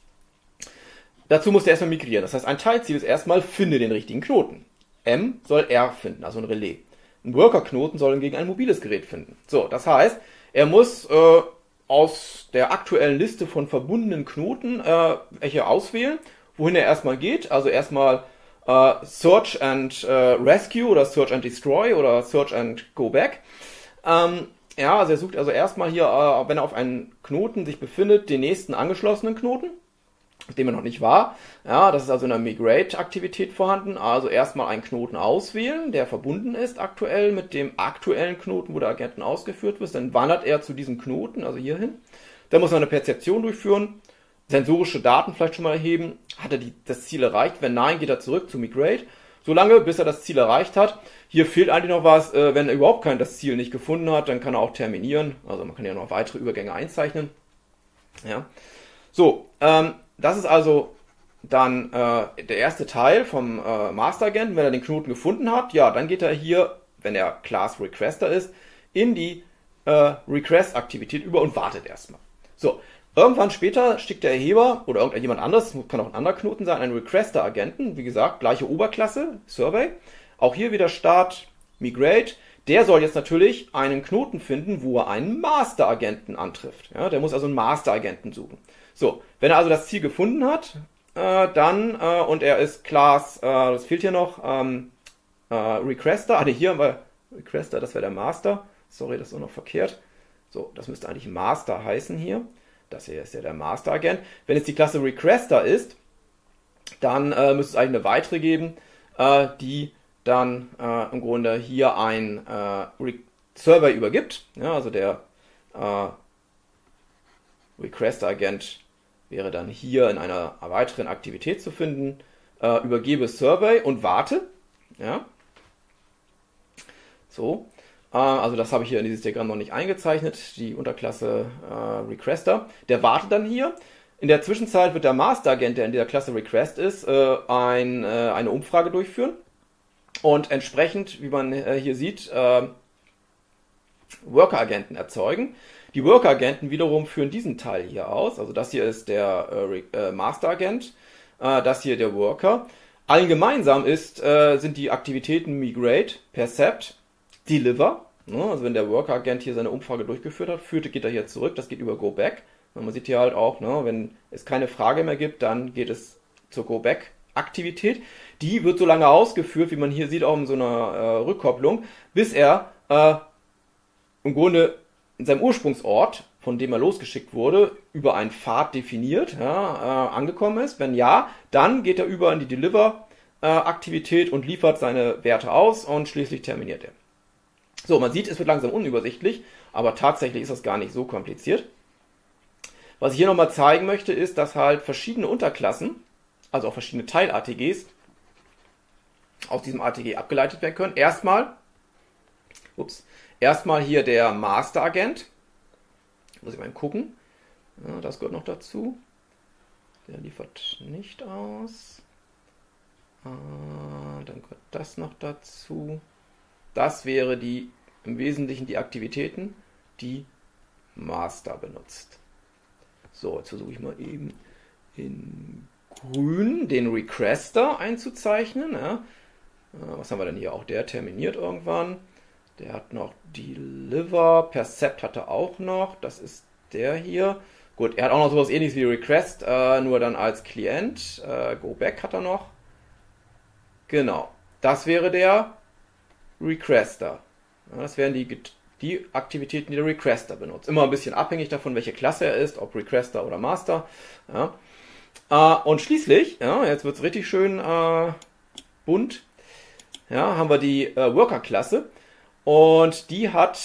Dazu muss der erstmal migrieren. Das heißt, ein Teilziel ist erstmal, finde den richtigen Knoten. M soll R finden, also ein Relais. Ein Worker-Knoten soll hingegen ein mobiles Gerät finden. So, das heißt, er muss aus der aktuellen Liste von verbundenen Knoten welche auswählen, wohin er erstmal geht. Also erstmal Search and Rescue oder Search and Destroy oder Search and Go Back. Ja, also er sucht also erstmal hier, wenn er auf einen Knoten sich befindet, den nächsten angeschlossenen Knoten, auf dem er noch nicht war. Ja, das ist also eine Migrate-Aktivität vorhanden. Also erstmal einen Knoten auswählen, der verbunden ist aktuell mit dem aktuellen Knoten, wo der Agenten ausgeführt wird. Dann wandert er zu diesem Knoten, also hierhin. Dann muss er eine Perzeption durchführen, sensorische Daten vielleicht schon mal erheben. Hat er das Ziel erreicht? Wenn nein, geht er zurück zu Migrate. Solange, bis er das Ziel erreicht hat. Hier fehlt eigentlich noch was. Wenn er überhaupt das Ziel nicht gefunden hat, dann kann er auch terminieren. Also man kann ja noch weitere Übergänge einzeichnen. Ja. So, das ist also dann der erste Teil vom Master-Agenten. Wenn er den Knoten gefunden hat, ja, dann geht er hier, wenn er Class Requester ist, in die Request-Aktivität über und wartet erstmal. So, Irgendwann später schickt der Erheber oder irgendjemand anderes, kann auch ein anderer Knoten sein, einen Requester-Agenten, wie gesagt, gleiche Oberklasse, Survey. Auch hier wieder Start, Migrate. Der soll jetzt natürlich einen Knoten finden, wo er einen Master-Agenten antrifft. Ja, der muss also einen Master-Agenten suchen. So, wenn er also das Ziel gefunden hat, und er ist Class, das fehlt hier noch, Requester, hier haben wir Requester, das wäre der Master. Sorry, das ist auch noch verkehrt. So, das müsste eigentlich Master heißen hier. Das hier ist ja der Master-Agent. Wenn es die Klasse Requester ist, dann müsste es eigentlich eine weitere geben, die dann im Grunde hier ein Server übergibt. Ja, also der Requester-Agent wäre dann hier in einer weiteren Aktivität zu finden. Übergebe Survey und warte. Ja. So. Also das habe ich hier in dieses Diagramm noch nicht eingezeichnet, die Unterklasse Requester. Der wartet dann hier. In der Zwischenzeit wird der Master-Agent, der in dieser Klasse Request ist, eine Umfrage durchführen. Und entsprechend, wie man hier sieht, Worker-Agenten erzeugen. Die Worker-Agenten wiederum führen diesen Teil hier aus. Also das hier ist der Master-Agent, das hier der Worker. Allen gemeinsam sind die Aktivitäten Migrate, Percept, Deliver. Also wenn der Worker-Agent hier seine Umfrage durchgeführt hat, geht er hier zurück. Das geht über Go Back. Und man sieht hier halt auch, wenn es keine Frage mehr gibt, dann geht es zur Go Back-Aktivität. Die wird so lange ausgeführt, wie man hier sieht, auch in so einer Rückkopplung, bis er im Grunde in seinem Ursprungsort, von dem er losgeschickt wurde, über einen Pfad definiert, angekommen ist. Wenn ja, dann geht er über in die Deliver-Aktivität und liefert seine Werte aus und schließlich terminiert er. So, man sieht, es wird langsam unübersichtlich, aber tatsächlich ist das gar nicht so kompliziert. Was ich hier nochmal zeigen möchte, ist, dass halt verschiedene Unterklassen, also auch verschiedene Teil-ATGs, aus diesem ATG abgeleitet werden können. Erstmal hier der Master-Agent. Muss ich mal gucken. Ja, das gehört noch dazu. Der liefert nicht aus. Dann gehört das noch dazu. Das wäre im Wesentlichen die Aktivitäten, die Master benutzt. So, jetzt versuche ich mal eben in grün den Requester einzuzeichnen. Ja. Was haben wir denn hier? Auch der terminiert irgendwann. Der hat noch Deliver, Percept hat er auch noch. Das ist der hier. Gut, er hat auch noch sowas ähnliches wie Request, nur dann als Klient. Go Back hat er noch. Genau, das wäre der Requester. Ja, das wären die Aktivitäten, die der Requester benutzt. Immer ein bisschen abhängig davon, welche Klasse er ist, ob Requester oder Master. Ja. Und schließlich, ja, jetzt wird es richtig schön bunt, ja, haben wir die Worker-Klasse. Und die hat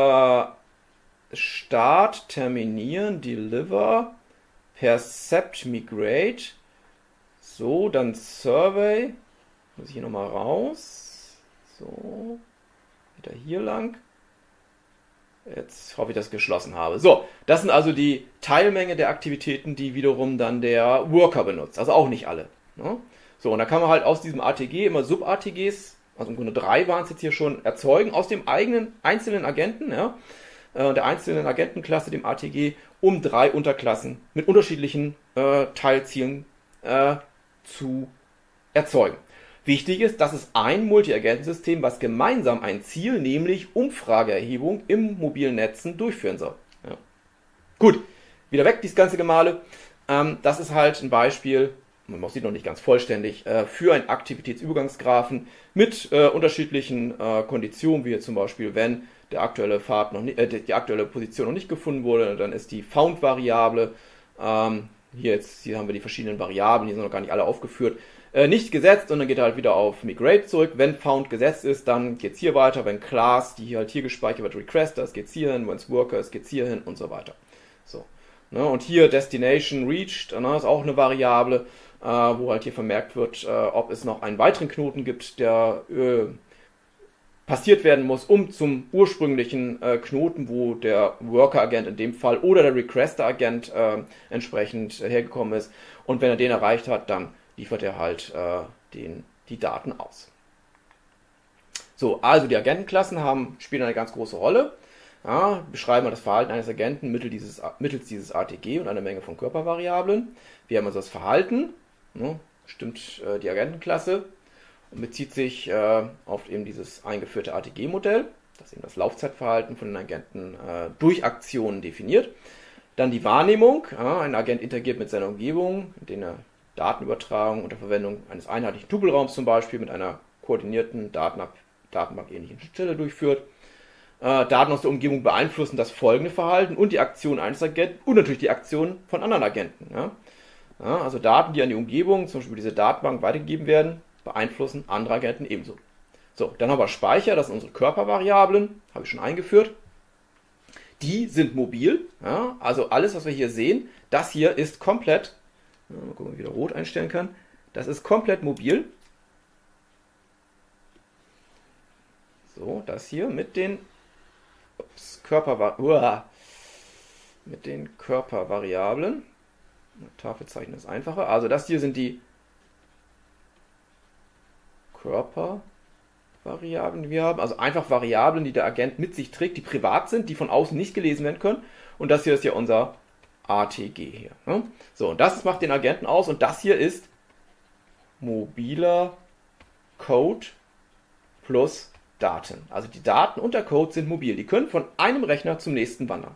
Start, Terminieren, Deliver, Percept, Migrate. So, dann Survey. Muss ich hier nochmal raus. So, wieder hier lang. Jetzt hoffe ich, dass ich geschlossen habe. So, das sind also die Teilmenge der Aktivitäten, die wiederum dann der Worker benutzt. Also auch nicht alle. Ne? So, und da kann man halt aus diesem ATG immer Sub-ATGs, also im Grunde 3 waren es jetzt hier schon, erzeugen, aus dem eigenen einzelnen Agenten, ja, der einzelnen Agentenklasse, dem ATG, um 3 Unterklassen mit unterschiedlichen Teilzielen zu erzeugen. Wichtig ist, das ist ein Multi-Agentensystem, was gemeinsam ein Ziel, nämlich Umfrageerhebung im mobilen Netzen durchführen soll. Ja. Gut, wieder weg, dieses ganze Gemale. Das ist halt ein Beispiel, man sieht noch nicht ganz vollständig, für einen Aktivitätsübergangsgraphen mit unterschiedlichen Konditionen, wie jetzt zum Beispiel, wenn der aktuelle Pfad noch nicht, die aktuelle Position noch nicht gefunden wurde, dann ist die Found-Variable, hier haben wir die verschiedenen Variablen, die sind noch gar nicht alle aufgeführt, nicht gesetzt und dann geht er halt wieder auf Migrate zurück. Wenn Found gesetzt ist, dann geht es hier weiter. Wenn Class, die hier halt hier gespeichert wird, Requester, es geht hier hin. Wenn es Worker ist, geht es hier hin und so weiter. So. Ne, und hier Destination Reached, ne, ist auch eine Variable, wo halt hier vermerkt wird, ob es noch einen weiteren Knoten gibt, der passiert werden muss, um zum ursprünglichen Knoten, wo der Worker-Agent in dem Fall oder der Requester-Agent entsprechend hergekommen ist. Und wenn er den erreicht hat, dann liefert er halt die Daten aus. So, also die Agentenklassen spielen eine ganz große Rolle. Ja, beschreiben wir das Verhalten eines Agenten mittels dieses ATG und einer Menge von Körpervariablen. Wir haben also das Verhalten, ne, bestimmt die Agentenklasse und bezieht sich auf eben dieses eingeführte ATG-Modell, das eben das Laufzeitverhalten von den Agenten durch Aktionen definiert. Dann die Wahrnehmung. Ja, ein Agent interagiert mit seiner Umgebung, indem er Datenübertragung unter Verwendung eines einheitlichen Tupelraums zum Beispiel mit einer koordinierten Datenbank-ähnlichen Schnittstelle durchführt. Daten aus der Umgebung beeinflussen das folgende Verhalten und die Aktion eines Agenten und natürlich die Aktion von anderen Agenten. Ja? Ja, also Daten, die an die Umgebung, zum Beispiel diese Datenbank, weitergegeben werden, beeinflussen andere Agenten ebenso. So, dann haben wir Speicher, das sind unsere Körpervariablen, habe ich schon eingeführt. Die sind mobil, ja? Also alles, was wir hier sehen, das hier ist komplett, mal gucken, ob ich wieder rot einstellen kann, das ist komplett mobil. So, das hier mit den Körpervariablen. Tafelzeichen ist einfacher. Also das hier sind die Körpervariablen, die wir haben. Also einfach Variablen, die der Agent mit sich trägt, die privat sind, die von außen nicht gelesen werden können. Und das hier ist ja unser ATG hier. Ne? So, und das macht den Agenten aus. Und das hier ist mobiler Code plus Daten. Also die Daten und der Code sind mobil. Die können von einem Rechner zum nächsten wandern.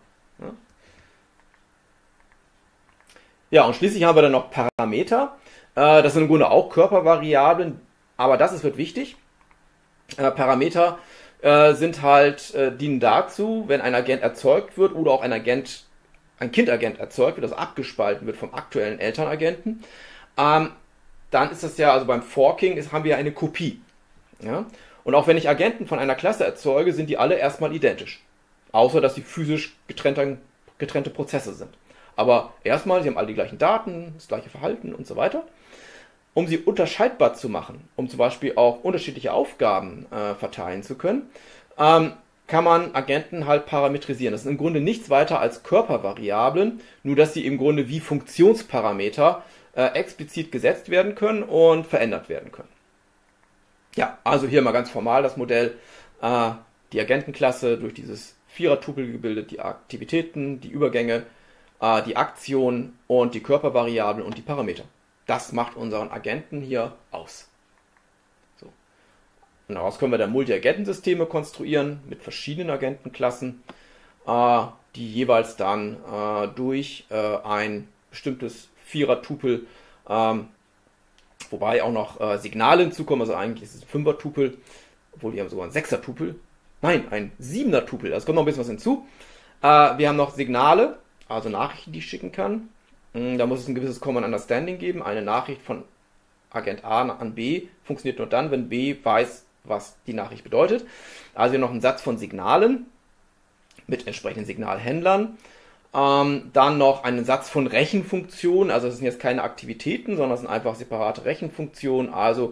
Ja, und schließlich haben wir dann noch Parameter. Das sind im Grunde auch Körpervariablen, aber wird wichtig. Parameter sind halt, dienen dazu, wenn ein Agent erzeugt wird oder auch ein Kindagent erzeugt wird, also abgespalten wird vom aktuellen Elternagenten, dann ist das ja, also beim Forking haben wir ja eine Kopie. Ja? Und auch wenn ich Agenten von einer Klasse erzeuge, sind die alle erstmal identisch. Außer, dass sie physisch getrennte Prozesse sind. Aber erstmal, sie haben alle die gleichen Daten, das gleiche Verhalten und so weiter. Um sie unterscheidbar zu machen, um zum Beispiel auch unterschiedliche Aufgaben verteilen zu können, kann man Agenten halt parametrisieren. Das sind im Grunde nichts weiter als Körpervariablen, nur dass sie im Grunde wie Funktionsparameter explizit gesetzt werden können und verändert werden können. Ja, also hier mal ganz formal das Modell, die Agentenklasse durch dieses Vierer-Tupel gebildet, die Aktivitäten, die Übergänge, die Aktionen und die Körpervariablen und die Parameter. Das macht unseren Agenten hier aus. So. Und daraus können wir dann Multi-Agentensysteme konstruieren mit verschiedenen Agentenklassen, die jeweils dann durch ein bestimmtes Vierer-Tupel, wobei auch noch Signale hinzukommen, also eigentlich ist es ein Fünfer-Tupel, obwohl wir haben sogar ein Sechser-Tupel. Nein, ein Siebener-Tupel, also kommt noch ein bisschen was hinzu. Wir haben noch Signale, also Nachrichten, die ich schicken kann. Da muss es ein gewisses Common Understanding geben. Eine Nachricht von Agent A an B funktioniert nur dann, wenn B weiß, was die Nachricht bedeutet. Also hier noch ein Satz von Signalen mit entsprechenden Signalhändlern. Dann noch einen Satz von Rechenfunktionen. Also das sind jetzt keine Aktivitäten, sondern das sind einfach separate Rechenfunktionen. Also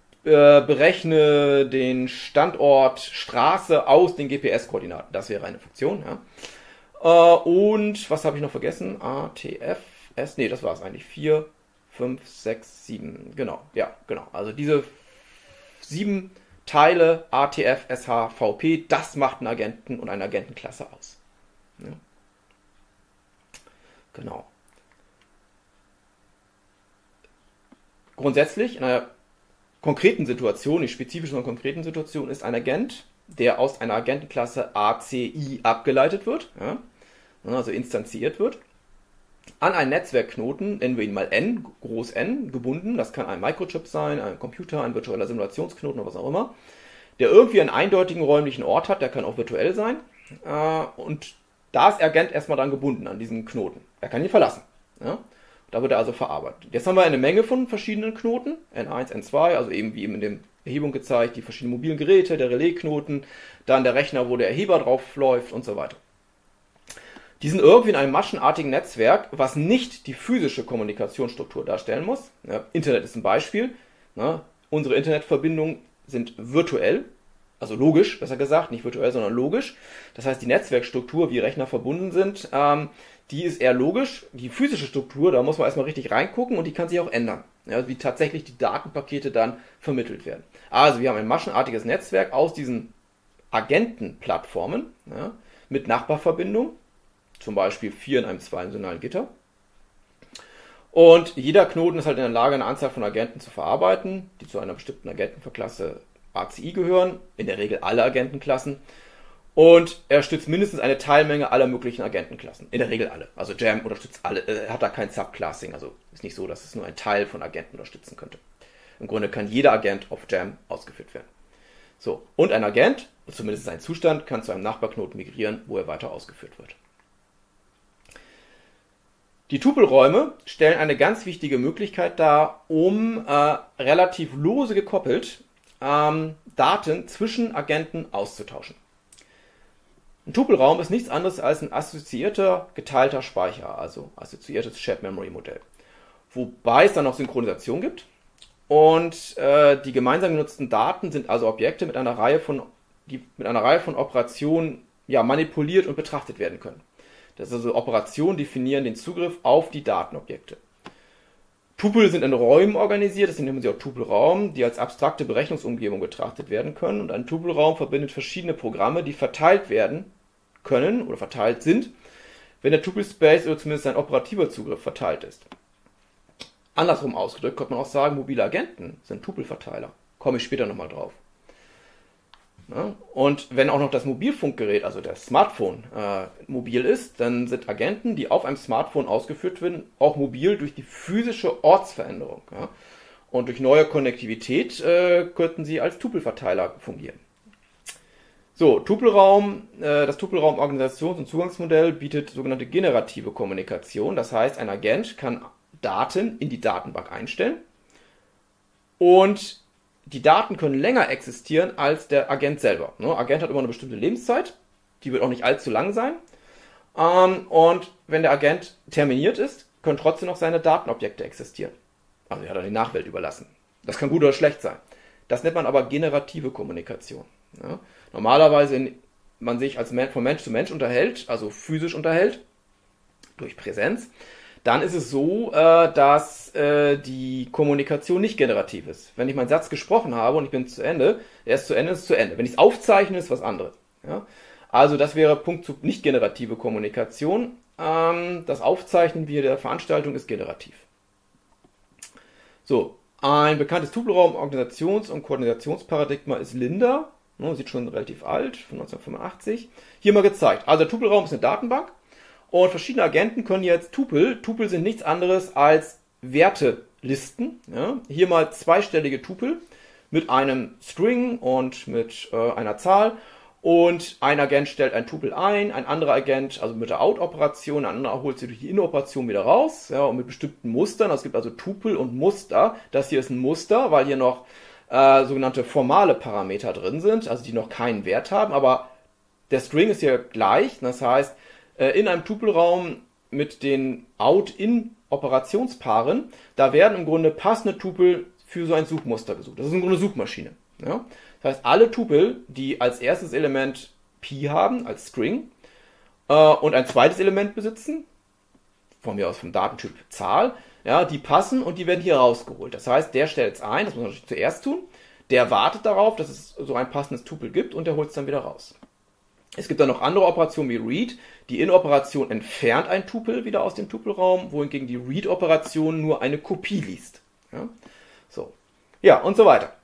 berechne den Standort Straße aus den GPS-Koordinaten. Das wäre eine Funktion. Ja. Und was habe ich noch vergessen? ATF, nee, das war es eigentlich. 4, 5, 6, 7. Genau, ja, genau. Also diese 7 Teile ATF, SH, VP, das macht einen Agenten und eine Agentenklasse aus. Ja. Genau. Grundsätzlich, in einer konkreten Situation, nicht spezifisch, sondern konkreten Situation, ist ein Agent, der aus einer Agentenklasse ACI abgeleitet wird, ja, also instanziert wird, an einen Netzwerkknoten, nennen wir ihn mal N, groß N, gebunden. Das kann ein Microchip sein, ein Computer, ein virtueller Simulationsknoten oder was auch immer, der irgendwie einen eindeutigen räumlichen Ort hat, der kann auch virtuell sein. Und da ist der Agent erstmal dann gebunden an diesen Knoten. Er kann ihn verlassen. Ja? Da wird er also verarbeitet. Jetzt haben wir eine Menge von verschiedenen Knoten, N1, N2, also eben wie eben in der Erhebung gezeigt, die verschiedenen mobilen Geräte, der Relaisknoten, dann der Rechner, wo der Erheber drauf läuft und so weiter. Die sind irgendwie in einem maschenartigen Netzwerk, was nicht die physische Kommunikationsstruktur darstellen muss. Ja, Internet ist ein Beispiel. Ja, unsere Internetverbindungen sind virtuell, also logisch, besser gesagt, nicht virtuell, sondern logisch. Das heißt, die Netzwerkstruktur, wie Rechner verbunden sind, die ist eher logisch. Die physische Struktur, da muss man erstmal richtig reingucken und die kann sich auch ändern. Ja, wie tatsächlich die Datenpakete dann vermittelt werden. Also wir haben ein maschenartiges Netzwerk aus diesen Agentenplattformen, ja, mit Nachbarverbindungen, zum Beispiel 4 in einem zweidimensionalen Gitter. Und jeder Knoten ist halt in der Lage, eine Anzahl von Agenten zu verarbeiten, die zu einer bestimmten Agentenklasse ACI gehören, in der Regel alle Agentenklassen. Und er stützt mindestens eine Teilmenge aller möglichen Agentenklassen. In der Regel alle. Also Jam unterstützt alle, hat da kein Subclassing. Also ist nicht so, dass es nur ein Teil von Agenten unterstützen könnte. Im Grunde kann jeder Agent auf Jam ausgeführt werden. So, und ein Agent, zumindest sein Zustand, kann zu einem Nachbarknoten migrieren, wo er weiter ausgeführt wird. Die Tupelräume stellen eine ganz wichtige Möglichkeit dar, um relativ lose gekoppelt Daten zwischen Agenten auszutauschen. Ein Tupelraum ist nichts anderes als ein assoziierter geteilter Speicher, also assoziiertes Shared Memory Modell. Wobei es dann noch Synchronisation gibt und die gemeinsam genutzten Daten sind also Objekte mit einer Reihe von Operationen manipuliert und betrachtet werden können. Das ist also Operationen definieren den Zugriff auf die Datenobjekte. Tupel sind in Räumen organisiert, deswegen nennen sie auch Tupelraum, die als abstrakte Berechnungsumgebung betrachtet werden können. Und ein Tupelraum verbindet verschiedene Programme, die verteilt werden können oder verteilt sind, wenn der Tupelspace oder zumindest ein operativer Zugriff verteilt ist. Andersrum ausgedrückt könnte man auch sagen, mobile Agenten sind Tupelverteiler. Komme ich später nochmal drauf. Ja, und wenn auch noch das Mobilfunkgerät, also das Smartphone, mobil ist, dann sind Agenten, die auf einem Smartphone ausgeführt werden, auch mobil durch die physische Ortsveränderung. Ja? Und durch neue Konnektivität könnten sie als Tupelverteiler fungieren. So, Tupelraum, das Tupelraum-Organisations- und Zugangsmodell bietet sogenannte generative Kommunikation. Das heißt, ein Agent kann Daten in die Datenbank einstellen und die Daten können länger existieren als der Agent selber. Der Agent hat immer eine bestimmte Lebenszeit, die wird auch nicht allzu lang sein. Und wenn der Agent terminiert ist, können trotzdem noch seine Datenobjekte existieren. Also er hat dann die Nachwelt überlassen. Das kann gut oder schlecht sein. Das nennt man aber generative Kommunikation. Ja? Normalerweise, wenn man sich als von Mensch zu Mensch unterhält, also physisch unterhält, durch Präsenz, dann ist es so, dass die Kommunikation nicht generativ ist. Wenn ich meinen Satz gesprochen habe und ich bin zu Ende, er ist zu Ende, ist zu Ende. Wenn ich es aufzeichne, ist was anderes. Ja? Also das wäre Punkt zu nicht generative Kommunikation. Das Aufzeichnen wie der Veranstaltung ist generativ. So, ein bekanntes Tupelraum-Organisations- und Koordinationsparadigma ist Linda. Sieht schon relativ alt, von 1985. Hier mal gezeigt. Also der Tupelraum ist eine Datenbank. Und verschiedene Agenten können jetzt Tupel sind nichts anderes als Wertelisten. Ja? Hier mal zweistellige Tupel mit einem String und mit einer Zahl. Und ein Agent stellt ein Tupel ein, ein anderer Agent, also mit der Out-Operation, ein anderer holt sie durch die In-Operation wieder raus. Ja, und mit bestimmten Mustern. Es gibt also Tupel und Muster. Das hier ist ein Muster, weil hier noch sogenannte formale Parameter drin sind, also die noch keinen Wert haben. Aber der String ist hier gleich. Das heißt, in einem Tupelraum mit den Out-In-Operationspaaren, da werden im Grunde passende Tupel für so ein Suchmuster gesucht. Das ist im Grunde eine Suchmaschine. Ja? Das heißt, alle Tupel, die als erstes Element Pi haben, als String, und ein zweites Element besitzen, von mir aus vom Datentyp Zahl, ja, die passen und die werden hier rausgeholt. Das heißt, der stellt es ein, das muss man natürlich zuerst tun, der wartet darauf, dass es so ein passendes Tupel gibt und der holt es dann wieder raus. Es gibt dann noch andere Operationen wie Read. Die In-Operation entfernt ein Tupel wieder aus dem Tupelraum, wohingegen die Read-Operation nur eine Kopie liest. Ja, so. Ja, und so weiter.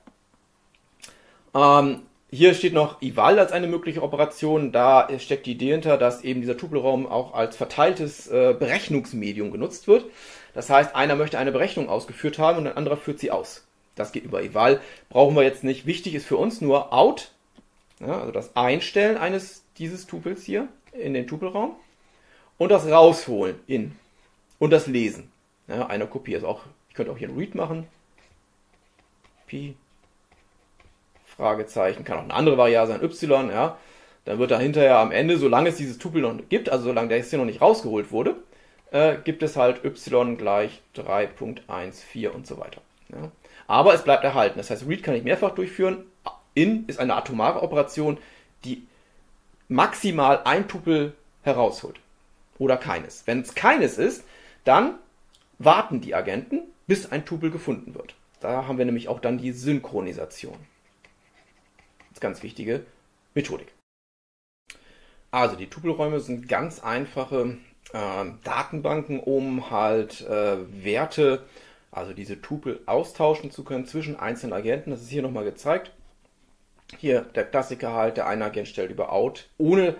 Hier steht noch eval als eine mögliche Operation. Da steckt die Idee hinter, dass eben dieser Tupelraum auch als verteiltes Berechnungsmedium genutzt wird. Das heißt, einer möchte eine Berechnung ausgeführt haben und ein anderer führt sie aus. Das geht über eval. Brauchen wir jetzt nicht. Wichtig ist für uns nur out, ja, also das Einstellen dieses Tupels hier in den Tupelraum und das Rausholen in und das Lesen. Ja, eine Kopie ist auch, ich könnte auch hier ein Read machen. Pi, Fragezeichen, kann auch eine andere Variable sein, y, ja. Dann wird da hinterher am Ende, solange es dieses Tupel noch gibt, also solange der jetzt hier noch nicht rausgeholt wurde, gibt es halt y gleich 3.14 und so weiter. Ja. Aber es bleibt erhalten. Das heißt, Read kann ich mehrfach durchführen. In ist eine atomare Operation, die maximal ein Tupel herausholt. Oder keines. Wenn es keines ist, dann warten die Agenten, bis ein Tupel gefunden wird. Da haben wir nämlich auch dann die Synchronisation. Das ist eine ganz wichtige Methodik. Also die Tupelräume sind ganz einfache Datenbanken, um halt Werte, also diese Tupel austauschen zu können zwischen einzelnen Agenten. Das ist hier nochmal gezeigt. Hier der Klassiker halt, der eine Agent stellt über Out, ohne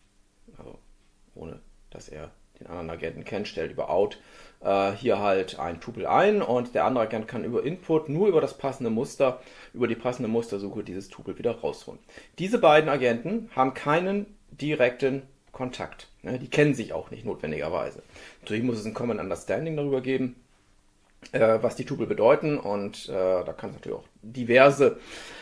dass er den anderen Agenten kennt, stellt über Out hier halt ein Tupel ein und der andere Agent kann über Input nur über das passende Muster, über die passende Mustersuche dieses Tupel wieder rausholen. Diese beiden Agenten haben keinen direkten Kontakt. Die kennen sich auch nicht notwendigerweise. Natürlich muss es ein Common Understanding darüber geben, was die Tupel bedeuten und da kann es natürlich auch diverse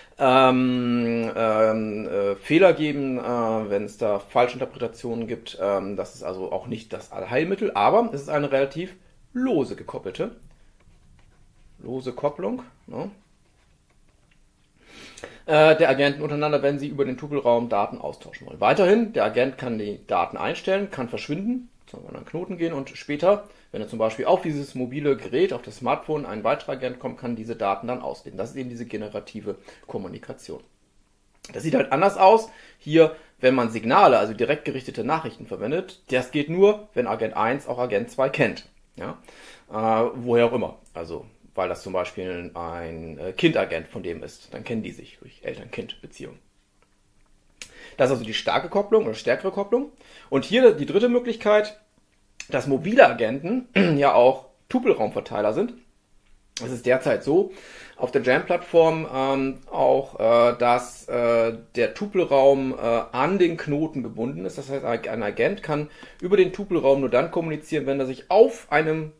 Fehler geben, wenn es da Falschinterpretationen gibt. Das ist also auch nicht das Allheilmittel, aber es ist eine relativ lose Kopplung, ne, der Agenten untereinander, wenn sie über den Tupelraum Daten austauschen wollen. Weiterhin, der Agent kann die Daten einstellen, kann verschwinden, zu einem anderen Knoten gehen und später, wenn er zum Beispiel auf dieses mobile Gerät, auf das Smartphone, ein weiterer Agent kommt, kann diese Daten dann auslesen. Das ist eben diese generative Kommunikation. Das sieht halt anders aus. Hier, wenn man Signale, also direkt gerichtete Nachrichten verwendet, das geht nur, wenn Agent 1 auch Agent 2 kennt. Ja? Woher auch immer. Also, weil das zum Beispiel ein Kindagent von dem ist. Dann kennen die sich durch Eltern-Kind-Beziehung. Das ist also die starke Kopplung oder stärkere Kopplung. Und hier die dritte Möglichkeit, dass mobile Agenten ja auch Tupelraumverteiler sind. Es ist derzeit so auf der Jam-Plattform dass der Tupelraum an den Knoten gebunden ist. Das heißt, ein Agent kann über den Tupelraum nur dann kommunizieren, wenn er sich auf einem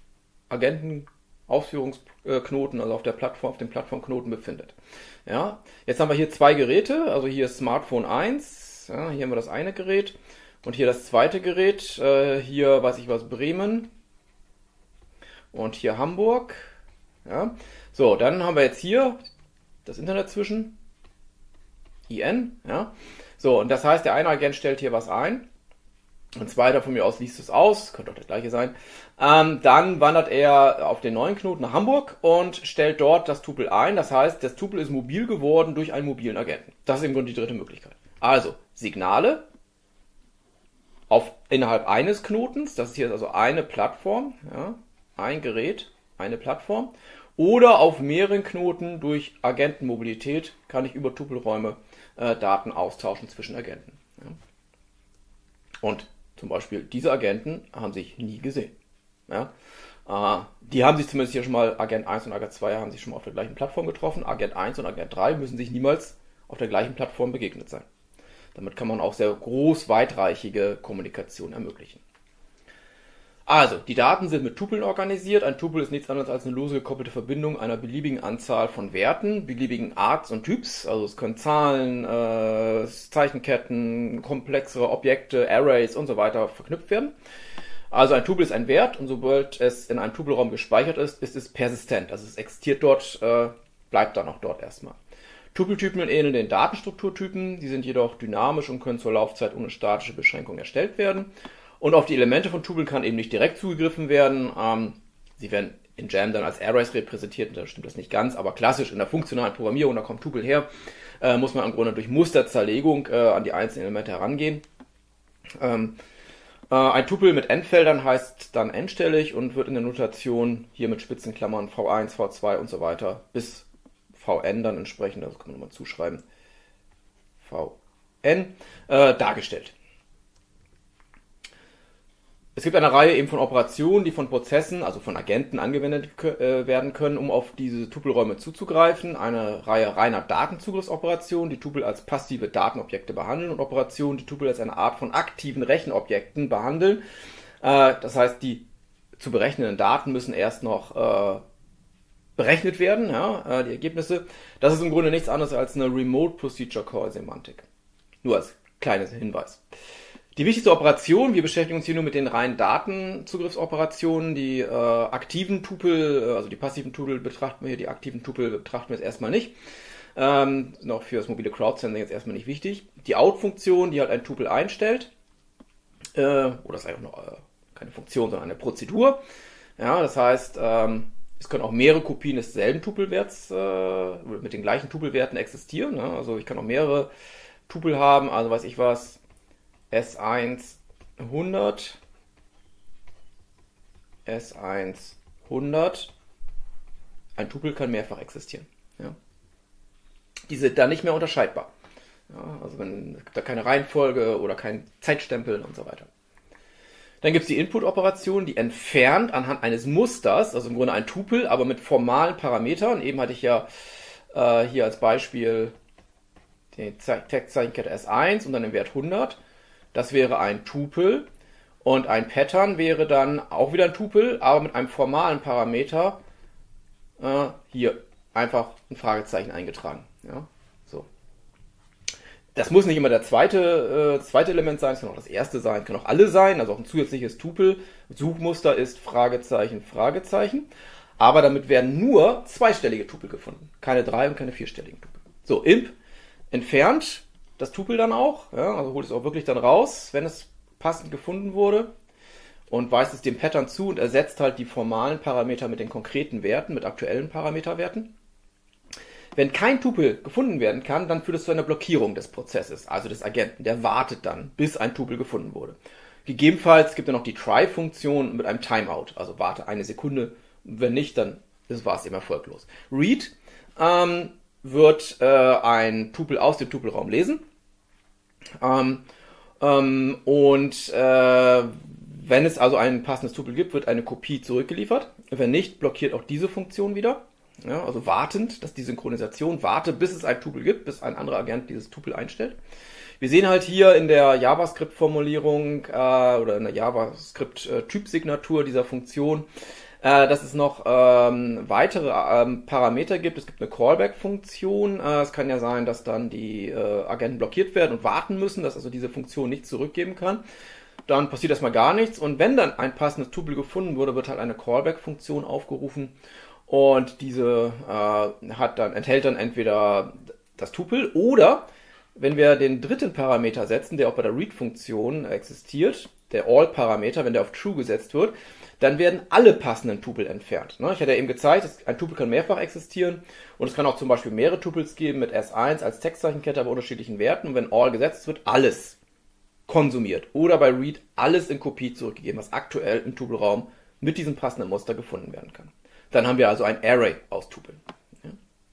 Agentenausführungsknoten, also auf der Plattform, auf dem Plattformknoten befindet. Ja, jetzt haben wir hier zwei Geräte, also hier ist Smartphone 1, ja, hier haben wir das eine Gerät und hier das zweite Gerät, hier weiß ich was, Bremen und hier Hamburg. Ja. So, dann haben wir jetzt hier das Internet zwischen, IN, ja. So, und das heißt, der eine Agent stellt hier was ein. Ein zweiter von mir aus liest es aus, könnte auch das gleiche sein. Dann wandert er auf den neuen Knoten nach Hamburg und stellt dort das Tupel ein. Das heißt, das Tupel ist mobil geworden durch einen mobilen Agenten. Das ist im Grunde die dritte Möglichkeit. Also, Signale innerhalb eines Knotens, das ist hier also eine Plattform, ja, ein Gerät, eine Plattform. Oder auf mehreren Knoten durch Agentenmobilität kann ich über Tupelräume Daten austauschen zwischen Agenten. Ja. Und zum Beispiel diese Agenten haben sich nie gesehen. Ja? Die haben sich zumindest hier schon mal, Agent 1 und Agent 2 haben sich schon mal auf der gleichen Plattform getroffen. Agent 1 und Agent 3 müssen sich niemals auf der gleichen Plattform begegnet sein. Damit kann man auch sehr weitreichige Kommunikation ermöglichen. Also, die Daten sind mit Tupeln organisiert. Ein Tupel ist nichts anderes als eine lose gekoppelte Verbindung einer beliebigen Anzahl von Werten, beliebigen Arts und Typs. Also es können Zahlen, Zeichenketten, komplexere Objekte, Arrays und so weiter verknüpft werden. Also ein Tupel ist ein Wert und sobald es in einem Tupelraum gespeichert ist, ist es persistent. Also es existiert dort, bleibt dann auch dort erstmal. Tupeltypen ähneln den Datenstrukturtypen, die sind jedoch dynamisch und können zur Laufzeit ohne statische Beschränkung erstellt werden. Und auf die Elemente von Tupeln kann eben nicht direkt zugegriffen werden. Sie werden in Jam dann als Arrays repräsentiert, da stimmt das nicht ganz, aber klassisch in der funktionalen Programmierung, da kommt Tupel her, muss man im Grunde durch Musterzerlegung an die einzelnen Elemente herangehen. Ein Tupel mit Endfeldern heißt dann endstellig und wird in der Notation hier mit Spitzenklammern V1, V2 und so weiter bis Vn dann entsprechend, das kann man nochmal zuschreiben, Vn, dargestellt. Es gibt eine Reihe eben von Operationen, die von Prozessen, also von Agenten angewendet werden können, um auf diese Tupelräume zuzugreifen. Eine Reihe reiner Datenzugriffsoperationen, die Tupel als passive Datenobjekte behandeln und Operationen, die Tupel als eine Art von aktiven Rechenobjekten behandeln. Das heißt, die zu berechnenden Daten müssen erst noch berechnet werden, ja, die Ergebnisse. Das ist im Grunde nichts anderes als eine Remote Procedure Call Semantik. Nur als kleines Hinweis. Die wichtigste Operation, wir beschäftigen uns hier nur mit den reinen Datenzugriffsoperationen, die aktiven Tupel, also die passiven Tupel betrachten wir hier, die aktiven Tupel betrachten wir jetzt erstmal nicht. Noch für das mobile Crowdsensing jetzt erstmal nicht wichtig. Die Out-Funktion, die halt ein Tupel einstellt, oder das ist einfach noch keine Funktion, sondern eine Prozedur. Ja, das heißt, es können auch mehrere Kopien desselben Tupelwerts mit den gleichen Tupelwerten existieren. Ja? Also ich kann auch mehrere Tupel haben, also weiß ich was, S1 100, S1 100. Ein Tupel kann mehrfach existieren. Ja. Die sind dann nicht mehr unterscheidbar. Ja, also es gibt da keine Reihenfolge oder kein Zeitstempel und so weiter. Dann gibt es die Input-Operation, die entfernt anhand eines Musters, also im Grunde ein Tupel, aber mit formalen Parametern. Eben hatte ich ja hier als Beispiel die Textzeichenkette S1 und dann den Wert 100. Das wäre ein Tupel. Und ein Pattern wäre dann auch wieder ein Tupel, aber mit einem formalen Parameter hier einfach ein Fragezeichen eingetragen. Ja, so. Das muss nicht immer das zweite Element sein, es kann auch das erste sein, kann auch alle sein, also auch ein zusätzliches Tupel. Suchmuster ist Fragezeichen, Fragezeichen. Aber damit werden nur zweistellige Tupel gefunden, keine drei- und keine vierstelligen Tupel. So, imp entfernt das Tupel dann auch, ja, also holt es auch wirklich dann raus, wenn es passend gefunden wurde und weist es dem Pattern zu und ersetzt halt die formalen Parameter mit den konkreten Werten, mit aktuellen Parameterwerten. Wenn kein Tupel gefunden werden kann, dann führt es zu einer Blockierung des Prozesses, also des Agenten. Der wartet dann, bis ein Tupel gefunden wurde. Gegebenenfalls gibt es noch die Try-Funktion mit einem Timeout, also warte eine Sekunde. Wenn nicht, dann war es eben erfolglos. Read wird ein Tupel aus dem Tupelraum lesen. Wenn es also ein passendes Tupel gibt, wird eine Kopie zurückgeliefert. Wenn nicht, blockiert auch diese Funktion wieder. Ja, also wartend, dass die Synchronisation warte, bis es ein Tupel gibt, bis ein anderer Agent dieses Tupel einstellt. Wir sehen halt hier in der JavaScript-Formulierung oder in der JavaScript-Typsignatur dieser Funktion, dass es noch weitere Parameter gibt. Es gibt eine Callback-Funktion. Es kann ja sein, dass dann die Agenten blockiert werden und warten müssen, dass also diese Funktion nichts zurückgeben kann. Dann passiert erstmal gar nichts. Und wenn dann ein passendes Tupel gefunden wurde, wird halt eine Callback-Funktion aufgerufen. Und diese enthält dann entweder das Tupel oder, wenn wir den dritten Parameter setzen, der auch bei der Read-Funktion existiert, der All-Parameter, wenn der auf True gesetzt wird, dann werden alle passenden Tupel entfernt. Ich hatte ja eben gezeigt, ein Tupel kann mehrfach existieren und es kann auch zum Beispiel mehrere Tupels geben mit S1 als Textzeichenkette bei unterschiedlichen Werten und wenn All gesetzt wird, alles konsumiert oder bei Read alles in Kopie zurückgegeben, was aktuell im Tupelraum mit diesem passenden Muster gefunden werden kann. Dann haben wir also ein Array aus Tupeln. Ja.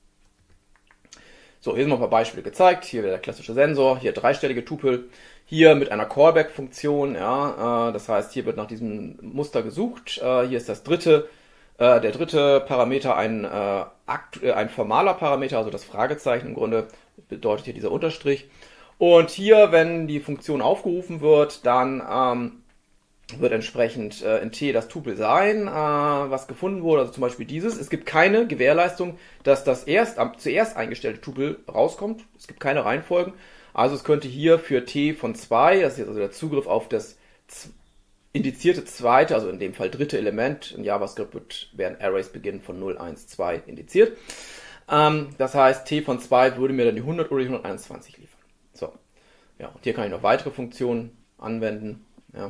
So, hier sind noch ein paar Beispiele gezeigt. Hier der klassische Sensor, hier dreistellige Tupel, hier mit einer Callback-Funktion. Ja, das heißt, hier wird nach diesem Muster gesucht. Hier ist der dritte Parameter ein formaler Parameter, also das Fragezeichen im Grunde bedeutet hier dieser Unterstrich. Und hier, wenn die Funktion aufgerufen wird, dann wird entsprechend in T das Tupel sein, was gefunden wurde, also zum Beispiel dieses. Es gibt keine Gewährleistung, dass das zuerst eingestellte Tupel rauskommt. Es gibt keine Reihenfolgen. Also es könnte hier für T von 2, das ist jetzt also der Zugriff auf das indizierte zweite, also in dem Fall dritte Element. In JavaScript werden Arrays beginnen von 0, 1, 2 indiziert. Das heißt, T von 2 würde mir dann die 100 oder die 121 liefern. So. Ja, und hier kann ich noch weitere Funktionen anwenden. Ja.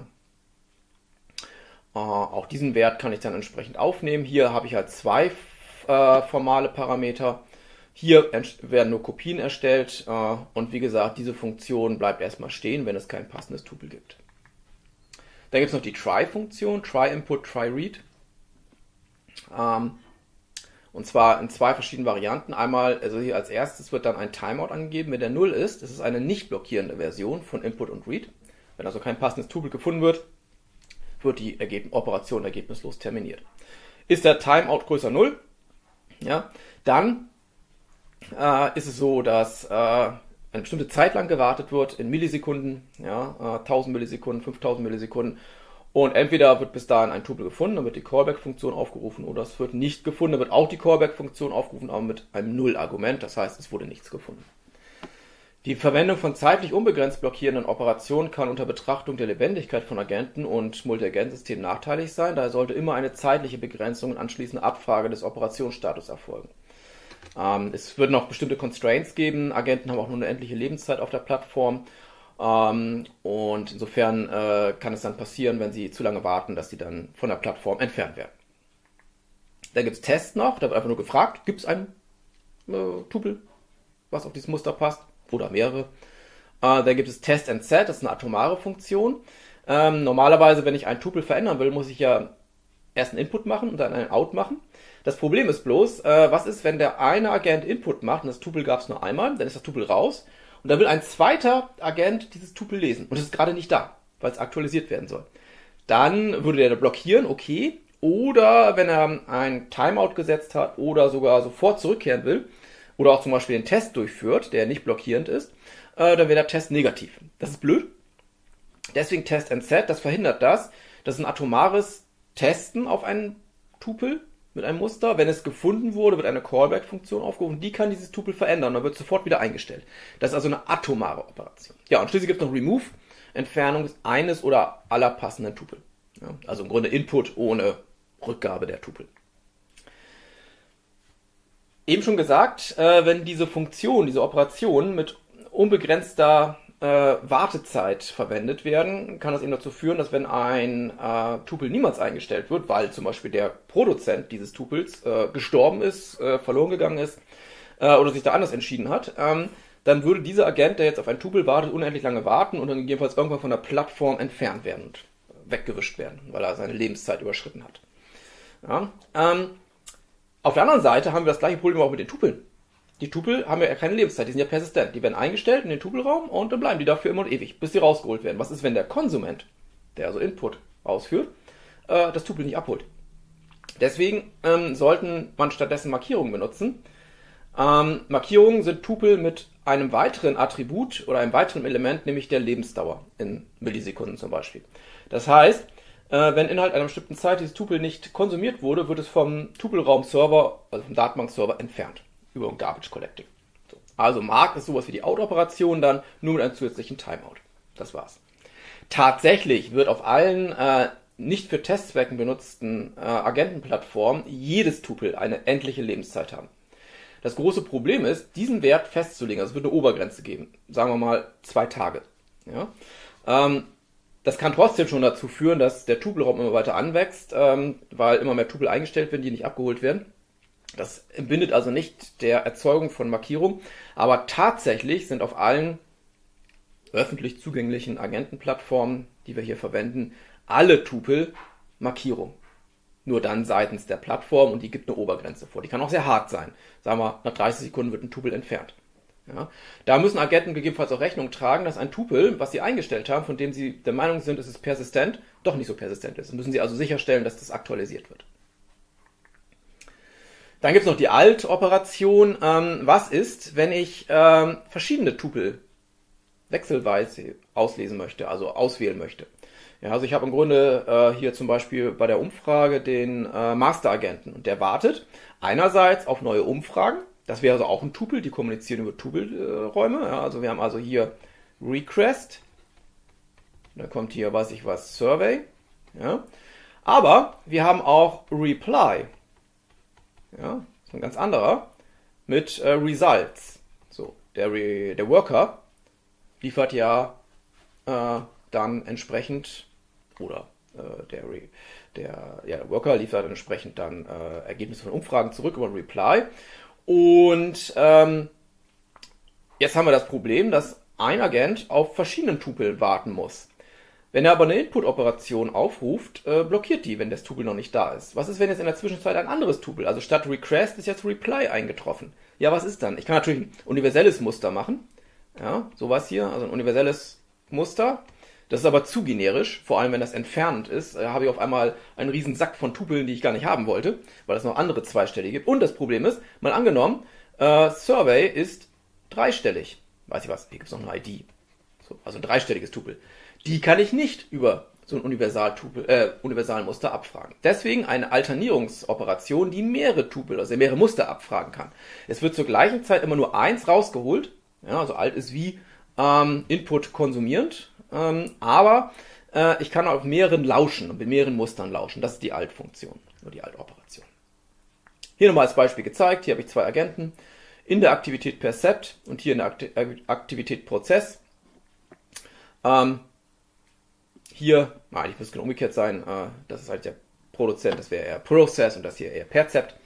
Auch diesen Wert kann ich dann entsprechend aufnehmen. Hier habe ich halt zwei formale Parameter. Hier werden nur Kopien erstellt und wie gesagt, diese Funktion bleibt erstmal stehen, wenn es kein passendes Tupel gibt. Dann gibt es noch die Try-Funktion, Try-Input, Try-Read. Und zwar in zwei verschiedenen Varianten. Einmal, also hier als erstes wird dann ein Timeout angegeben, wenn der 0 ist. Das ist eine nicht blockierende Version von Input und Read. Wenn also kein passendes Tupel gefunden wird, wird die Operation ergebnislos terminiert. Ist der Timeout größer 0, ja, dann ist es so, dass eine bestimmte Zeit lang gewartet wird in Millisekunden, ja, 1000 Millisekunden, 5000 Millisekunden und entweder wird bis dahin ein Tupel gefunden, dann wird die Callback-Funktion aufgerufen oder es wird nicht gefunden, dann wird auch die Callback-Funktion aufgerufen, aber mit einem Null-Argument, das heißt, es wurde nichts gefunden. Die Verwendung von zeitlich unbegrenzt blockierenden Operationen kann unter Betrachtung der Lebendigkeit von Agenten und Multi-Agent-Systemen nachteilig sein, daher sollte immer eine zeitliche Begrenzung und anschließende Abfrage des Operationsstatus erfolgen. Es wird noch bestimmte Constraints geben, Agenten haben auch nur eine endliche Lebenszeit auf der Plattform und insofern kann es dann passieren, wenn sie zu lange warten, dass sie dann von der Plattform entfernt werden. Dann gibt es Tests noch, da wird einfach nur gefragt, gibt es ein Tupel, was auf dieses Muster passt? Oder mehrere. Dann gibt es Test and Set, das ist eine atomare Funktion. Normalerweise, wenn ich ein Tupel verändern will, muss ich ja erst einen Input machen und dann einen Out machen. Das Problem ist bloß, was ist, wenn der eine Agent Input macht und das Tupel gab es nur einmal, dann ist das Tupel raus und dann will ein zweiter Agent dieses Tupel lesen und es ist gerade nicht da, weil es aktualisiert werden soll. Dann würde der blockieren, okay, oder wenn er ein Timeout gesetzt hat oder sogar sofort zurückkehren will oder auch zum Beispiel den Test durchführt, der nicht blockierend ist, dann wäre der Test negativ. Das ist blöd. Deswegen Test and Set, das verhindert das. Das ist ein atomares Testen auf einen Tupel mit einem Muster. Wenn es gefunden wurde, wird eine Callback-Funktion aufgerufen. Die kann dieses Tupel verändern. Dann wird sofort wieder eingestellt. Das ist also eine atomare Operation. Ja, und schließlich gibt es noch Remove, Entfernung eines oder aller passenden Tupel. Ja, also im Grunde Input ohne Rückgabe der Tupel. Eben schon gesagt, wenn diese Funktion, diese Operationen mit unbegrenzter Wartezeit verwendet werden, kann das eben dazu führen, dass wenn ein Tupel niemals eingestellt wird, weil zum Beispiel der Produzent dieses Tupels gestorben ist, verloren gegangen ist oder sich da anders entschieden hat, dann würde dieser Agent, der jetzt auf ein Tupel wartet, unendlich lange warten und dann gegebenenfalls irgendwann von der Plattform entfernt werden und weggewischt werden, weil er seine Lebenszeit überschritten hat. Ja, auf der anderen Seite haben wir das gleiche Problem auch mit den Tupeln. Die Tupel haben ja keine Lebenszeit, die sind ja persistent. Die werden eingestellt in den Tupelraum und dann bleiben die dafür immer und ewig, bis sie rausgeholt werden. Was ist, wenn der Konsument, der also Input ausführt, das Tupel nicht abholt? Deswegen sollten man stattdessen Markierungen benutzen. Markierungen sind Tupel mit einem weiteren Attribut oder einem weiteren Element, nämlich der Lebensdauer in Millisekunden zum Beispiel. Das heißt, wenn innerhalb einer bestimmten Zeit dieses Tupel nicht konsumiert wurde, wird es vom Tupelraum-Server, also vom Datenbank-Server entfernt. Über ein Garbage Collecting. So. Also Mark ist sowas wie die Out-Operation dann, nur mit einem zusätzlichen Timeout. Das war's. Tatsächlich wird auf allen nicht für Testzwecken benutzten Agentenplattformen jedes Tupel eine endliche Lebenszeit haben. Das große Problem ist, diesen Wert festzulegen. Also es wird eine Obergrenze geben. Sagen wir mal 2 Tage. Ja? Das kann trotzdem schon dazu führen, dass der Tupelraum immer weiter anwächst, weil immer mehr Tupel eingestellt werden, die nicht abgeholt werden. Das entbindet also nicht der Erzeugung von Markierung, aber tatsächlich sind auf allen öffentlich zugänglichen Agentenplattformen, die wir hier verwenden, alle Tupel Markierung. Nur dann seitens der Plattform und die gibt eine Obergrenze vor. Die kann auch sehr hart sein. Sagen wir, nach 30 Sekunden wird ein Tupel entfernt. Ja, da müssen Agenten gegebenenfalls auch Rechnung tragen, dass ein Tupel, was sie eingestellt haben, von dem sie der Meinung sind, es ist persistent, doch nicht so persistent ist. Müssen sie also sicherstellen, dass das aktualisiert wird. Dann gibt es noch die Alt-Operation. Was ist, wenn ich verschiedene Tupel wechselweise auslesen möchte, also auswählen möchte? Ja, also ich habe im Grunde hier zum Beispiel bei der Umfrage den Master-Agenten und der wartet einerseits auf neue Umfragen. Das wäre also auch ein Tupel, die kommunizieren über Tupelräume. Ja, also wir haben also hier Request, dann kommt hier, weiß ich was, Survey. Ja. Aber wir haben auch Reply. Ja, so ein ganz anderer mit Results. So, der Worker liefert ja dann entsprechend, oder der Worker liefert entsprechend dann Ergebnisse von Umfragen zurück über Reply. Und jetzt haben wir das Problem, dass ein Agent auf verschiedenen Tupeln warten muss. Wenn er aber eine Input-Operation aufruft, blockiert die, wenn das Tupel noch nicht da ist. Was ist, wenn jetzt in der Zwischenzeit ein anderes Tupel, also statt Request ist jetzt Reply eingetroffen? Ja, was ist dann? Ich kann natürlich ein universelles Muster machen. Ja, sowas hier, also ein universelles Muster. Das ist aber zu generisch, vor allem wenn das entfernend ist, habe ich auf einmal einen riesen Sack von Tupeln, die ich gar nicht haben wollte, weil es noch andere zweistellige gibt. Und das Problem ist, mal angenommen, Survey ist dreistellig. Weiß ich was, hier gibt es noch eine ID. So, also ein dreistelliges Tupel. Die kann ich nicht über so ein Universalmuster abfragen. Deswegen eine Alternierungsoperation, die mehrere Tupel, also mehrere Muster abfragen kann. Es wird zur gleichen Zeit immer nur eins rausgeholt. Ja, also alt ist wie Input konsumierend. Aber ich kann auf mehreren lauschen und mit mehreren Mustern lauschen. Das ist die Alt-Funktion, nur die Alt-Operation. Hier nochmal als Beispiel gezeigt. Hier habe ich 2 Agenten. In der Aktivität Percept und hier in der Aktivität Prozess. Hier, eigentlich müsste es genau umgekehrt sein. Das ist halt der Produzent, das wäre eher Process und das hier eher Percept.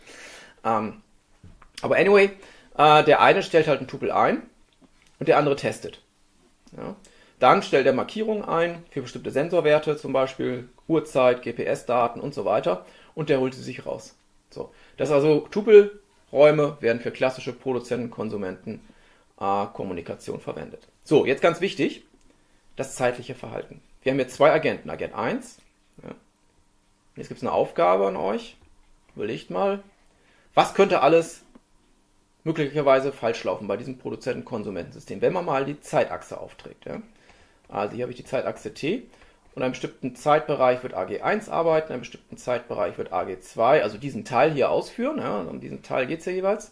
Aber anyway, der eine stellt halt ein Tupel ein und der andere testet. Ja. Dann stellt er Markierungen ein für bestimmte Sensorwerte, zum Beispiel Uhrzeit, GPS-Daten und so weiter, und der holt sie sich raus. So. Das also Tupelräume werden für klassische Produzenten-Kommunikation verwendet. So, jetzt ganz wichtig, das zeitliche Verhalten. Wir haben jetzt zwei Agenten, Agent 1. Ja. Jetzt gibt es eine Aufgabe an euch. Überlegt mal, was könnte alles möglicherweise falsch laufen bei diesem Produzenten-Konsumentensystem, wenn man mal die Zeitachse aufträgt. Ja? Also hier habe ich die Zeitachse T und in einem bestimmten Zeitbereich wird AG1 arbeiten, in einem bestimmten Zeitbereich wird AG2, also diesen Teil hier ausführen. Ja? Um diesen Teil geht es ja jeweils.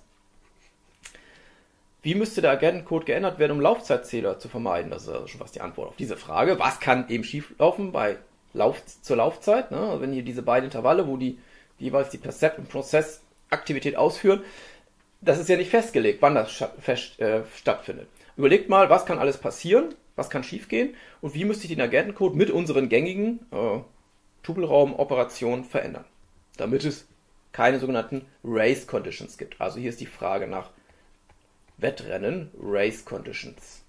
Wie müsste der Agentencode geändert werden, um Laufzeitzähler zu vermeiden? Das ist also schon fast die Antwort auf diese Frage. Was kann eben schieflaufen zur Laufzeit? Ne? Also wenn hier diese beiden Intervalle, wo die jeweils die Percept- und Prozessaktivität ausführen, das ist ja nicht festgelegt, wann das stattfindet. Überlegt mal, was kann alles passieren, was kann schiefgehen und wie müsste ich den Agentencode mit unseren gängigen Tupelraum-Operationen verändern, damit es keine sogenannten Race Conditions gibt. Also hier ist die Frage nach Wettrennen, Race Conditions.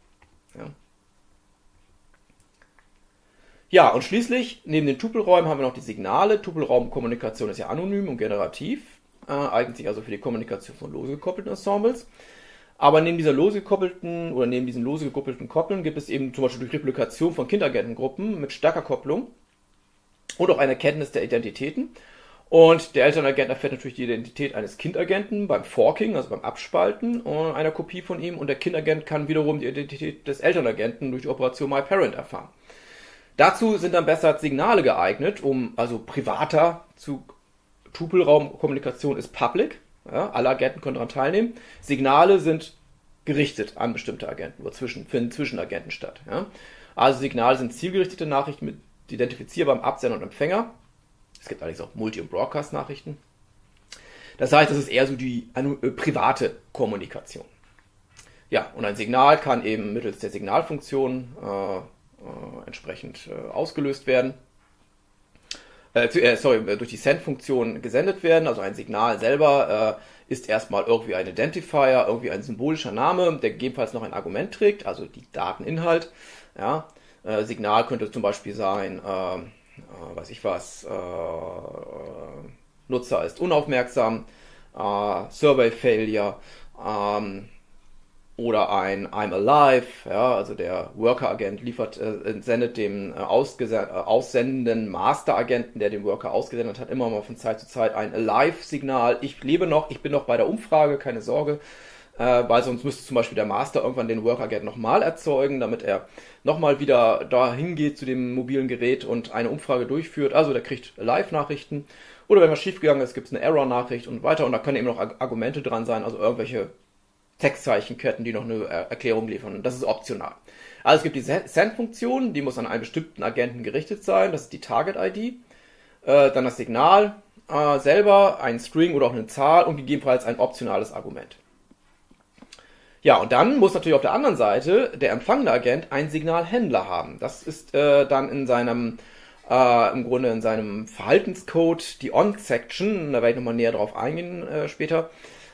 Ja, und schließlich, neben den Tupelräumen haben wir noch die Signale. Tupelraumkommunikation ist ja anonym und generativ, eignet sich also für die Kommunikation von lose gekoppelten Ensembles. Aber neben diesen lose gekoppelten Koppeln gibt es eben zum Beispiel durch Replikation von Kindagentengruppen mit starker Kopplung und auch eine Kenntnis der Identitäten. Und der Elternagent erfährt natürlich die Identität eines Kindagenten beim Forking, also beim Abspalten einer Kopie von ihm. Und der Kindagent kann wiederum die Identität des Elternagenten durch die Operation MyParent erfahren. Dazu sind dann besser Signale geeignet, also privater zu Tupelraumkommunikation ist public, ja, alle Agenten können daran teilnehmen. Signale sind gerichtet an bestimmte Agenten, finden zwischen Agenten statt. Ja. Also Signale sind zielgerichtete Nachrichten mit identifizierbarem Absender und Empfänger. Es gibt allerdings auch Multi- und Broadcast-Nachrichten. Das heißt, das ist eher so die private Kommunikation. Ja, und ein Signal kann eben mittels der Signalfunktion entsprechend ausgelöst werden. Durch die Send-Funktion gesendet werden. Also ein Signal selber ist erstmal irgendwie ein Identifier, irgendwie ein symbolischer Name, der gegebenenfalls noch ein Argument trägt, also die Dateninhalt. Ja. Signal könnte zum Beispiel sein, Nutzer ist unaufmerksam, Survey Failure, oder ein I'm alive, ja, also der Worker-Agent sendet dem aussendenden Master-Agenten, der den Worker ausgesendet hat, immer mal von Zeit zu Zeit ein Alive-Signal. Ich lebe noch, ich bin noch bei der Umfrage, keine Sorge, weil sonst müsste zum Beispiel der Master irgendwann den Worker-Agent nochmal erzeugen, damit er nochmal wieder dahin geht zu dem mobilen Gerät und eine Umfrage durchführt. Also der kriegt Live-Nachrichten. Oder wenn was schiefgegangen ist, gibt es eine Error-Nachricht und weiter. Und da können eben noch Argumente dran sein, also irgendwelche Textzeichenketten, die noch eine Erklärung liefern. Und das ist optional. Also es gibt die Send-Funktion, die muss an einen bestimmten Agenten gerichtet sein. Das ist die Target-ID. Dann das Signal selber, ein String oder auch eine Zahl und gegebenenfalls ein optionales Argument. Ja, und dann muss natürlich auf der anderen Seite der empfangende Agent einen Signalhändler haben. Das ist dann in seinem Verhaltenscode die On-Section. Da werde ich nochmal näher drauf eingehen später.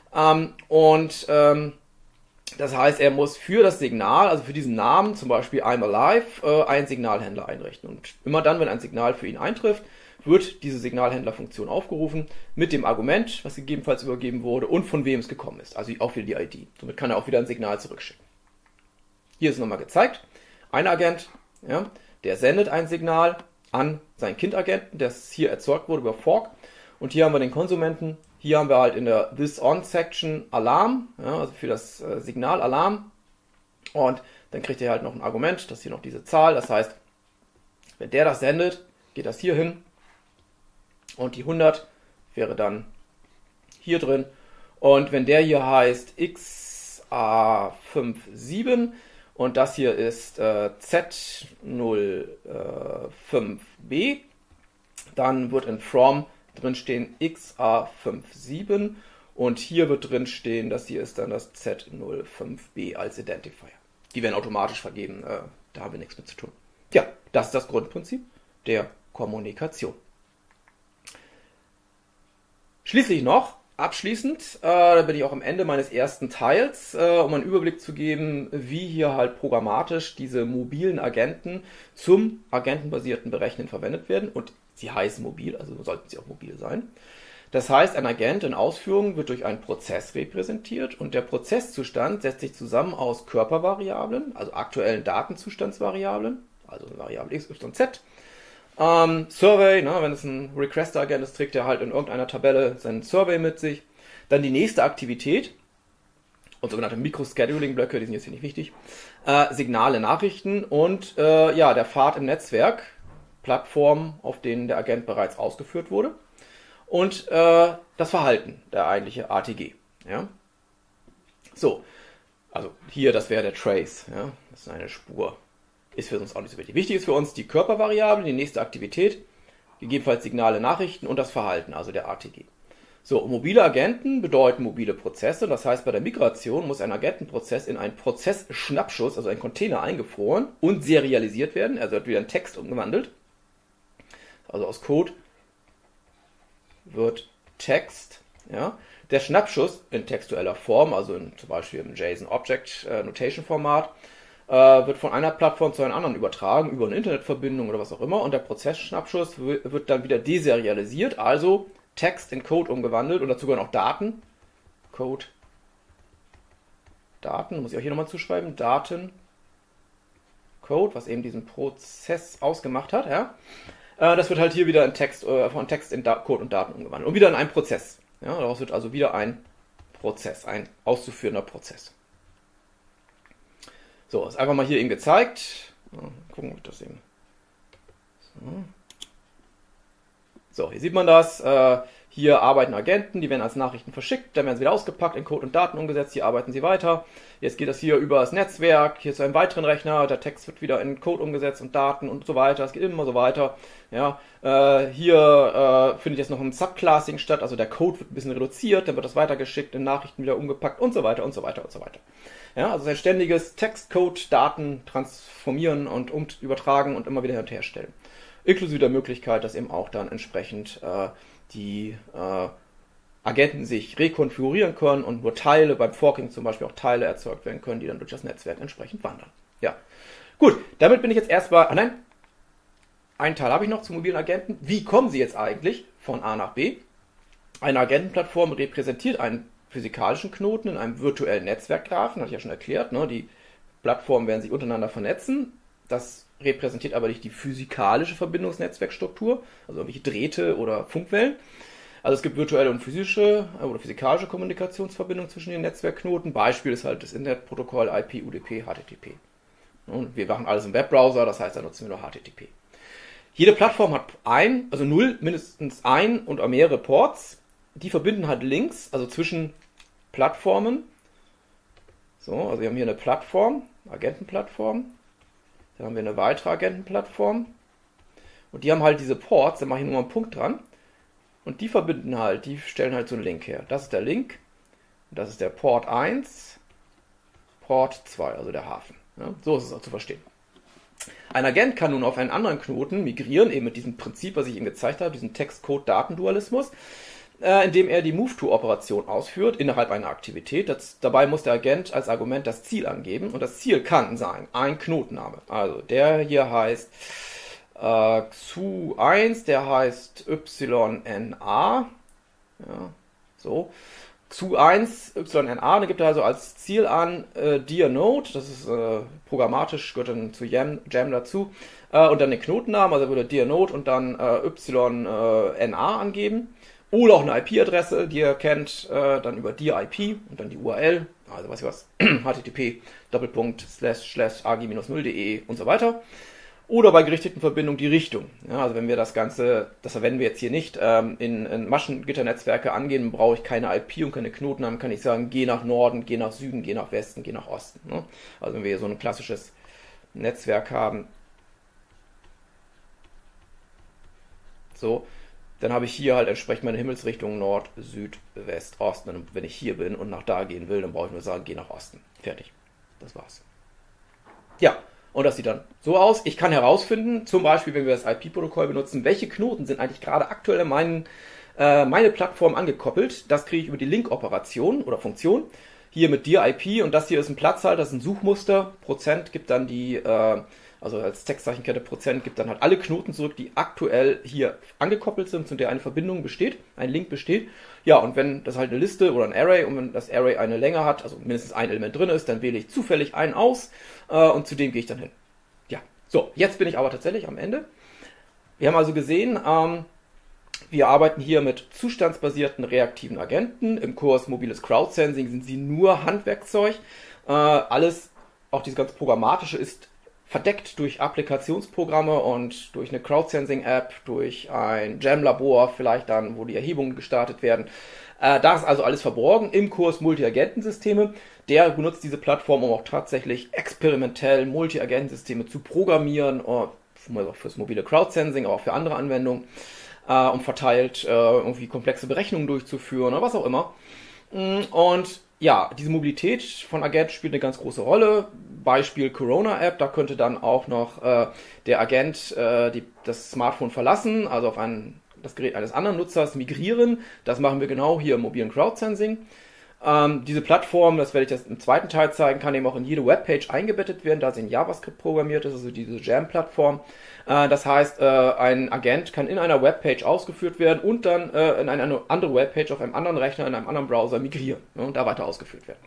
Das heißt, er muss für das Signal, also für diesen Namen, zum Beispiel I'm alive, einen Signalhändler einrichten. Und immer dann, wenn ein Signal für ihn eintrifft, wird diese Signalhändlerfunktion aufgerufen mit dem Argument, was gegebenenfalls übergeben wurde und von wem es gekommen ist. Also auch wieder die ID. Somit kann er auch wieder ein Signal zurückschicken. Hier ist es nochmal gezeigt. Ein Agent, ja, der sendet ein Signal an seinen Kindagenten, das hier erzeugt wurde über Fork. Und hier haben wir den Konsumenten. Hier haben wir halt in der This-On-Section Alarm, ja, also für das Signal Alarm. Und dann kriegt er halt noch ein Argument, das ist hier noch diese Zahl. Das heißt, wenn der das sendet, geht das hier hin. Und die 100 wäre dann hier drin. Und wenn der hier heißt XA57 und das hier ist Z05B, dann wird in From drin stehen XA57 und hier wird drin stehen, das hier ist dann das Z05B als Identifier. Die werden automatisch vergeben, da haben wir nichts mit zu tun. Ja, das ist das Grundprinzip der Kommunikation. Schließlich noch abschließend, da bin ich auch am Ende meines ersten Teils, um einen Überblick zu geben, wie hier halt programmatisch diese mobilen Agenten zum agentenbasierten Berechnen verwendet werden. Und sie heißen mobil, also sollten sie auch mobil sein. Das heißt, ein Agent in Ausführung wird durch einen Prozess repräsentiert und der Prozesszustand setzt sich zusammen aus Körpervariablen, also aktuellen Datenzustandsvariablen, also eine Variable x, y, z. Survey, ne, wenn es ein Requester-Agent ist, trägt er halt in irgendeiner Tabelle seinen Survey mit sich. Dann die nächste Aktivität und sogenannte Microscheduling-Blöcke, die sind jetzt hier nicht wichtig. Signale, Nachrichten und ja, der Pfad im Netzwerk, Plattformen, auf denen der Agent bereits ausgeführt wurde. Und das Verhalten, der eigentliche ATG. Ja? So, also hier, das wäre der Trace. Ja? Das ist eine Spur. Ist für uns auch nicht so wichtig. Wichtig ist für uns die Körpervariable, die nächste Aktivität, gegebenenfalls Signale, Nachrichten und das Verhalten, also der ATG. So, mobile Agenten bedeuten mobile Prozesse. Das heißt, bei der Migration muss ein Agentenprozess in einen Prozessschnappschuss, also einen Container, eingefroren und serialisiert werden. Also wird wieder in Text umgewandelt. Also aus Code wird Text. Ja. Der Schnappschuss in textueller Form, also zum Beispiel im JSON Object Notation Format, wird von einer Plattform zu einer anderen übertragen, über eine Internetverbindung oder was auch immer. Und der Prozessschnappschuss wird dann wieder deserialisiert, also Text in Code umgewandelt und dazu gehören auch Daten. Code, Daten, muss ich auch hier nochmal zuschreiben, Daten, Code, was eben diesen Prozess ausgemacht hat. Ja. Das wird halt hier wieder in Text, von Text in Code und Daten umgewandelt. Und wieder in einen Prozess. Ja, daraus wird also wieder ein Prozess, ein auszuführender Prozess. So, ist einfach mal hier eben gezeigt. Gucken, ob ich das eben. So, hier sieht man das. Hier arbeiten Agenten, die werden als Nachrichten verschickt, dann werden sie wieder ausgepackt, in Code und Daten umgesetzt, hier arbeiten sie weiter. Jetzt geht das hier über das Netzwerk, hier zu einem weiteren Rechner, der Text wird wieder in Code umgesetzt und Daten und so weiter, es geht immer so weiter. Ja, hier findet jetzt noch ein Subclassing statt, also der Code wird ein bisschen reduziert, dann wird das weitergeschickt, in Nachrichten wieder umgepackt und so weiter und so weiter und so weiter. Ja, also ein ständiges Text-Code, Daten transformieren und übertragen und immer wieder hin und her stellen. Inklusive der Möglichkeit, dass eben auch dann entsprechend die Agenten sich rekonfigurieren können und nur Teile, beim Forking zum Beispiel auch Teile erzeugt werden können, die dann durch das Netzwerk entsprechend wandern. Ja, gut, damit bin ich jetzt erstmal, nein, einen Teil habe ich noch zu mobilen Agenten. Wie kommen sie jetzt eigentlich von A nach B? Eine Agentenplattform repräsentiert einen physikalischen Knoten in einem virtuellen Netzwerkgraphen, hatte ich ja schon erklärt, ne? Die Plattformen werden sich untereinander vernetzen. Das repräsentiert aber nicht die physikalische Verbindungsnetzwerkstruktur, also irgendwelche Drähte oder Funkwellen. Also es gibt virtuelle und physische oder physikalische Kommunikationsverbindungen zwischen den Netzwerkknoten. Beispiel ist halt das Internetprotokoll IP, UDP, HTTP. Und wir machen alles im Webbrowser, das heißt, da nutzen wir nur HTTP. Jede Plattform hat mindestens ein und mehrere Ports. Die verbinden halt Links, also zwischen Plattformen. So, also wir haben hier eine Plattform, Agentenplattform. Dann haben wir eine weitere Agentenplattform. Und die haben halt diese Ports, da mache ich nur mal einen Punkt dran. Und die verbinden halt, die stellen halt so einen Link her. Das ist der Link. Und das ist der Port 1, Port 2, also der Hafen. Ja, so ist es auch zu verstehen. Ein Agent kann nun auf einen anderen Knoten migrieren, eben mit diesem Prinzip, was ich Ihnen gezeigt habe, diesen Text-Code-Datendualismus, indem er die Move-to-Operation ausführt innerhalb einer Aktivität. Dabei muss der Agent als Argument das Ziel angeben und das Ziel kann sein ein Knotenname. Also der hier heißt Xu1, der heißt YNA. Ja, so. Xu1, YNA, da gibt er also als Ziel an Dear Node, das ist programmatisch, gehört dann zu Jam dazu, und dann den Knotennamen, also würde Dear Node und dann YNA angeben. Oder auch eine IP-Adresse, die ihr kennt, dann über dir-IP und dann die URL, also weiß ich was, http://ag-0.de und so weiter. Oder bei gerichteten Verbindungen die Richtung. Ja, also wenn wir das Ganze, das verwenden wir jetzt hier nicht, in Maschengitternetzwerke angehen, brauche ich keine IP und keine Knotennamen, kann ich sagen, geh nach Norden, geh nach Süden, geh nach Westen, geh nach Osten. Ne? Also wenn wir hier so ein klassisches Netzwerk haben, so, dann habe ich hier halt entsprechend meine Himmelsrichtung Nord, Süd, West, Osten. Und wenn ich hier bin und nach da gehen will, dann brauche ich nur sagen, geh nach Osten. Fertig. Das war's. Ja, und das sieht dann so aus. Ich kann herausfinden, zum Beispiel, wenn wir das IP-Protokoll benutzen, welche Knoten sind eigentlich gerade aktuell in meinen meine Plattform angekoppelt. Das kriege ich über die Link-Operation oder Funktion. Hier mit dir-IP, und das hier ist ein Platzhalter, das ist ein Suchmuster. Prozent gibt dann also als Textzeichenkette Prozent gibt dann halt alle Knoten zurück, die aktuell hier angekoppelt sind, zu der eine Verbindung besteht, ein Link besteht. Ja, und wenn das halt eine Liste oder ein Array, und wenn das Array eine Länge hat, also mindestens ein Element drin ist, dann wähle ich zufällig einen aus und zu dem gehe ich dann hin. Ja, so, jetzt bin ich aber tatsächlich am Ende. Wir haben also gesehen, wir arbeiten hier mit zustandsbasierten reaktiven Agenten. Im Kurs Mobiles Crowdsensing sind sie nur Handwerkzeug. Alles, auch dieses ganze Programmatische, ist verdeckt durch Applikationsprogramme und durch eine Crowdsensing-App, durch ein Jam-Labor vielleicht dann, wo die Erhebungen gestartet werden. Da ist also alles verborgen im Kurs Multi-Agentensysteme. Der benutzt diese Plattform, um auch tatsächlich experimentell Multi-Agentensysteme zu programmieren, fürs mobile Crowdsensing, aber auch für andere Anwendungen, um verteilt irgendwie komplexe Berechnungen durchzuführen oder was auch immer. Und ja, diese Mobilität von Agent spielt eine ganz große Rolle. Beispiel Corona-App, da könnte dann auch noch der Agent das Smartphone verlassen, also auf das Gerät eines anderen Nutzers migrieren. Das machen wir genau hier im mobilen Crowdsensing. Diese Plattform, das werde ich jetzt im zweiten Teil zeigen, kann eben auch in jede Webpage eingebettet werden, da sie in JavaScript programmiert ist, also diese Jam-Plattform. Das heißt, ein Agent kann in einer Webpage ausgeführt werden und dann in eine andere Webpage auf einem anderen Rechner, in einem anderen Browser migrieren, und da weiter ausgeführt werden.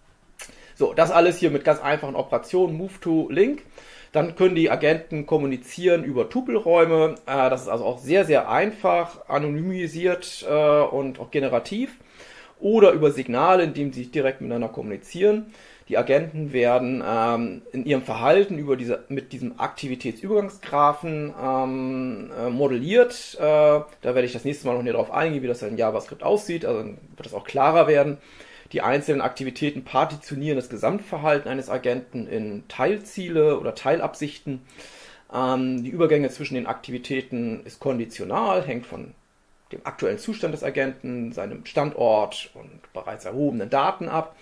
So, das alles hier mit ganz einfachen Operationen, Move to Link. Dann können die Agenten kommunizieren über Tupelräume. Das ist also auch sehr, sehr einfach, anonymisiert und auch generativ. Oder über Signale, indem sie direkt miteinander kommunizieren. Die Agenten werden in ihrem Verhalten mit diesem Aktivitätsübergangsgraphen modelliert. Da werde ich das nächste Mal noch näher drauf eingehen, wie das in JavaScript aussieht. Also dann wird das auch klarer werden. Die einzelnen Aktivitäten partitionieren das Gesamtverhalten eines Agenten in Teilziele oder Teilabsichten. Die Übergänge zwischen den Aktivitäten ist konditional, hängt von dem aktuellen Zustand des Agenten, seinem Standort und bereits erhobenen Daten ab.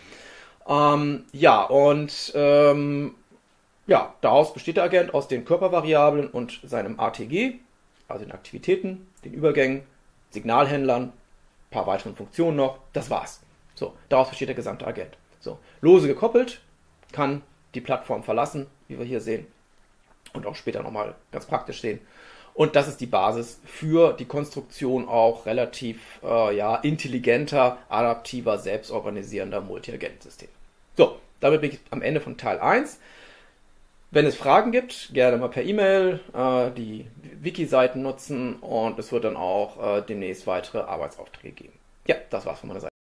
Daraus besteht der Agent aus den Körpervariablen und seinem ATG, also den Aktivitäten, den Übergängen, Signalhändlern, ein paar weiteren Funktionen noch. Das war's. So, daraus besteht der gesamte Agent. So, lose gekoppelt, kann die Plattform verlassen, wie wir hier sehen, und auch später nochmal ganz praktisch sehen. Und das ist die Basis für die Konstruktion auch relativ intelligenter, adaptiver, selbstorganisierender Multi-Agentensysteme. So, damit bin ich am Ende von Teil 1. Wenn es Fragen gibt, gerne mal per E-Mail die Wiki-Seiten nutzen, und es wird dann auch demnächst weitere Arbeitsaufträge geben. Ja, das war's von meiner Seite.